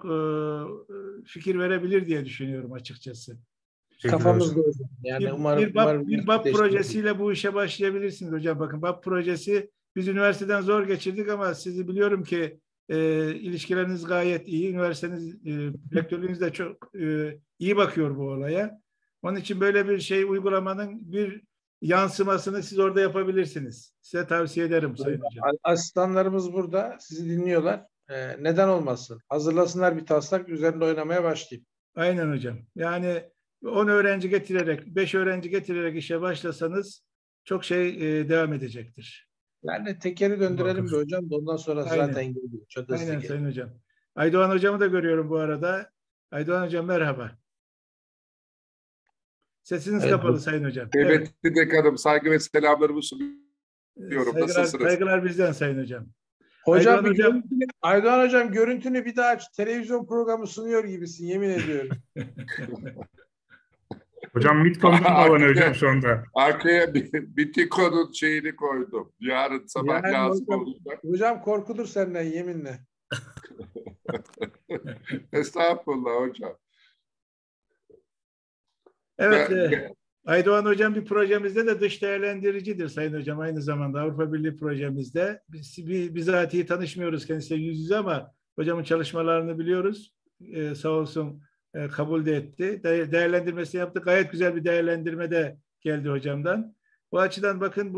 fikir verebilir diye düşünüyorum açıkçası. Kafamızda hocam. Yani umarım bir BAP projesiyle bu işe başlayabilirsiniz hocam. Bakın, BAP projesi biz üniversiteden zor geçirdik ama sizi biliyorum ki ilişkileriniz gayet iyi. Üniversiteniz, rektörlüğünüz de çok iyi bakıyor bu olaya. Onun için böyle bir şey uygulamanın bir yansımasını siz orada yapabilirsiniz. Size tavsiye ederim Sayın Hocam. Asistanlarımız burada. Sizi dinliyorlar. Neden olmasın? Hazırlasınlar bir taslak, üzerinde oynamaya başlayayım. Aynen hocam. Yani 10 öğrenci getirerek, 5 öğrenci getirerek işe başlasanız çok şey devam edecektir. Yani tekeri döndürelim bir hocam. Ondan sonra zaten geliyor. Çok hızlı Aynen geliyor. Sayın Hocam. Aydoğan Hocam'ı da görüyorum bu arada. Aydoğan Hocam merhaba. Sesiniz kapalı Sayın Hocam. Evet, dekanım, saygı ve selamlarımı sunuyorum. Nasılsınız? Saygılar bizden Sayın Hocam. Hocam Aydoğan Hocam görüntünü bir daha aç. Televizyon programı sunuyor gibisin, yemin ediyorum. Hocam MİT'Com'dan bağlanıyor hocam şu anda. Arkaya bir Tiko'nun şeyini koydum. Yarın sabah Yani lazım hocam, olacak. Hocam korkulur senden yeminle. Estağfurullah hocam. Evet. Aydoğan Hocam bir projemizde de dış değerlendiricidir Sayın Hocam. Aynı zamanda Avrupa Birliği projemizde. Bizatihi tanışmıyoruz kendisiyle yüz yüze ama hocamın çalışmalarını biliyoruz. Sağ olsun kabul de etti. Değerlendirmesini yaptık. Gayet güzel bir değerlendirme de geldi hocamdan. Bu açıdan bakın, bu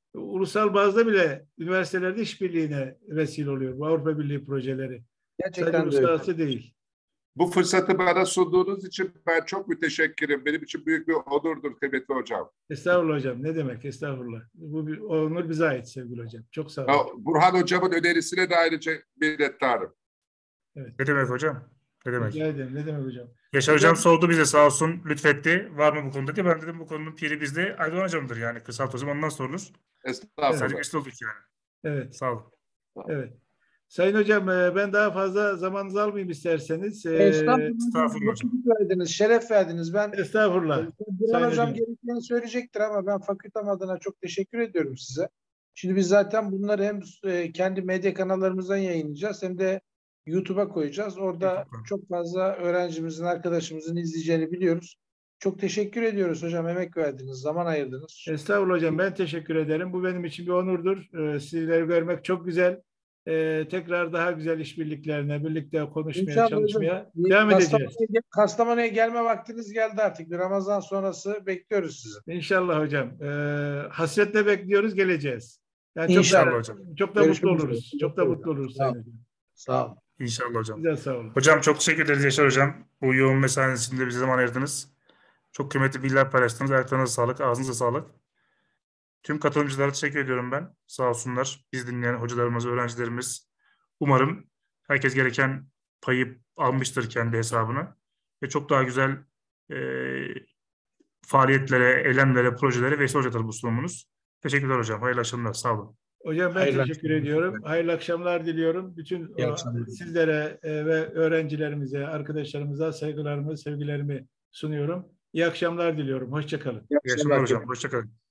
ulusal bazda bile üniversitelerde işbirliğine vesile oluyor bu Avrupa Birliği projeleri. Sadece Gerçekten de öyle. uluslararası değil. Bu fırsatı bana sunduğunuz için ben çok müteşekkirim. Benim için büyük bir onurdur kıymetli hocam. Estağfurullah hocam. Ne demek? Estağfurullah. Bu bir onur bize ait sevgili hocam. Çok sağ olun. Burhan hocamın önerisine de ayrıca minnettarım. Ne demek hocam? Ne demek? Rica ederim. Ne demek hocam? Yaşar hocam sordu bize sağ olsun, lütfetti. Var mı bu konuda diye. Ben dedim bu konunun piri bizde Aydoğan hocamdır yani. Kısalt hocam ondan sorulur. Estağfurullah. Sadece mesut olduk yani. Evet. Sağ olun. Evet. Sayın hocam ben daha fazla zamanınızı almayayım isterseniz. Estağfurullah hocam. Verdiniz, şeref verdiniz. Ben Estağfurullah. Burhan Sayın hocam hocam. gerektiğini söyleyecektir ama ben fakültem adına çok teşekkür ediyorum size. Şimdi biz zaten bunları hem kendi medya kanallarımızdan yayınlayacağız hem de YouTube'a koyacağız. Orada YouTube'dan. çok fazla öğrencimizin, arkadaşımızın izleyeceğini biliyoruz. Çok teşekkür ediyoruz hocam. Emek verdiniz, zaman ayırdınız. Estağfurullah hocam. Ben teşekkür ederim. Bu benim için bir onurdur. Sizleri görmek çok güzel. Tekrar daha güzel işbirliklerine, birlikte konuşmaya, İnşallah çalışmaya hocam, devam edeceğiz. Kastamonu'ya gelme vaktiniz geldi artık. Bir Ramazan sonrası bekliyoruz sizi. İnşallah hocam. Hasretle bekliyoruz, geleceğiz. Yani İnşallah hocam. Çok da mutlu Görüşmek oluruz. üzere. Çok da mutlu oluruz Sağ Sayın olun. hocam. Sağ olun. İnşallah hocam. Güzel, sağ olun. Hocam çok teşekkür ederiz Yaşar hocam. Bu yoğun mesainiz içinde bize zaman ayırdınız. Çok kıymetli bilgiler paylaştınız. Ayaklarınıza sağlık, ağzınıza sağlık. Tüm katılımcılara teşekkür ediyorum ben. Sağ olsunlar. Biz dinleyen hocalarımız, öğrencilerimiz. Umarım herkes gereken payı almıştır kendi hesabına. Ve çok daha güzel faaliyetlere, eylemlere, projelere vesile olacaktır bu sunumunuz. Teşekkürler hocam. Hayırlı akşamlar. Sağ olun. Hocam ben Hayırlı teşekkür akşamlar. ediyorum. Hayırlı akşamlar diliyorum. Bütün İyi akşamlar. sizlere ve öğrencilerimize, arkadaşlarımıza saygılarımı, sevgilerimi sunuyorum. İyi akşamlar diliyorum. Hoşça kalın. İyi akşamlar hocam. Hoşça kalın.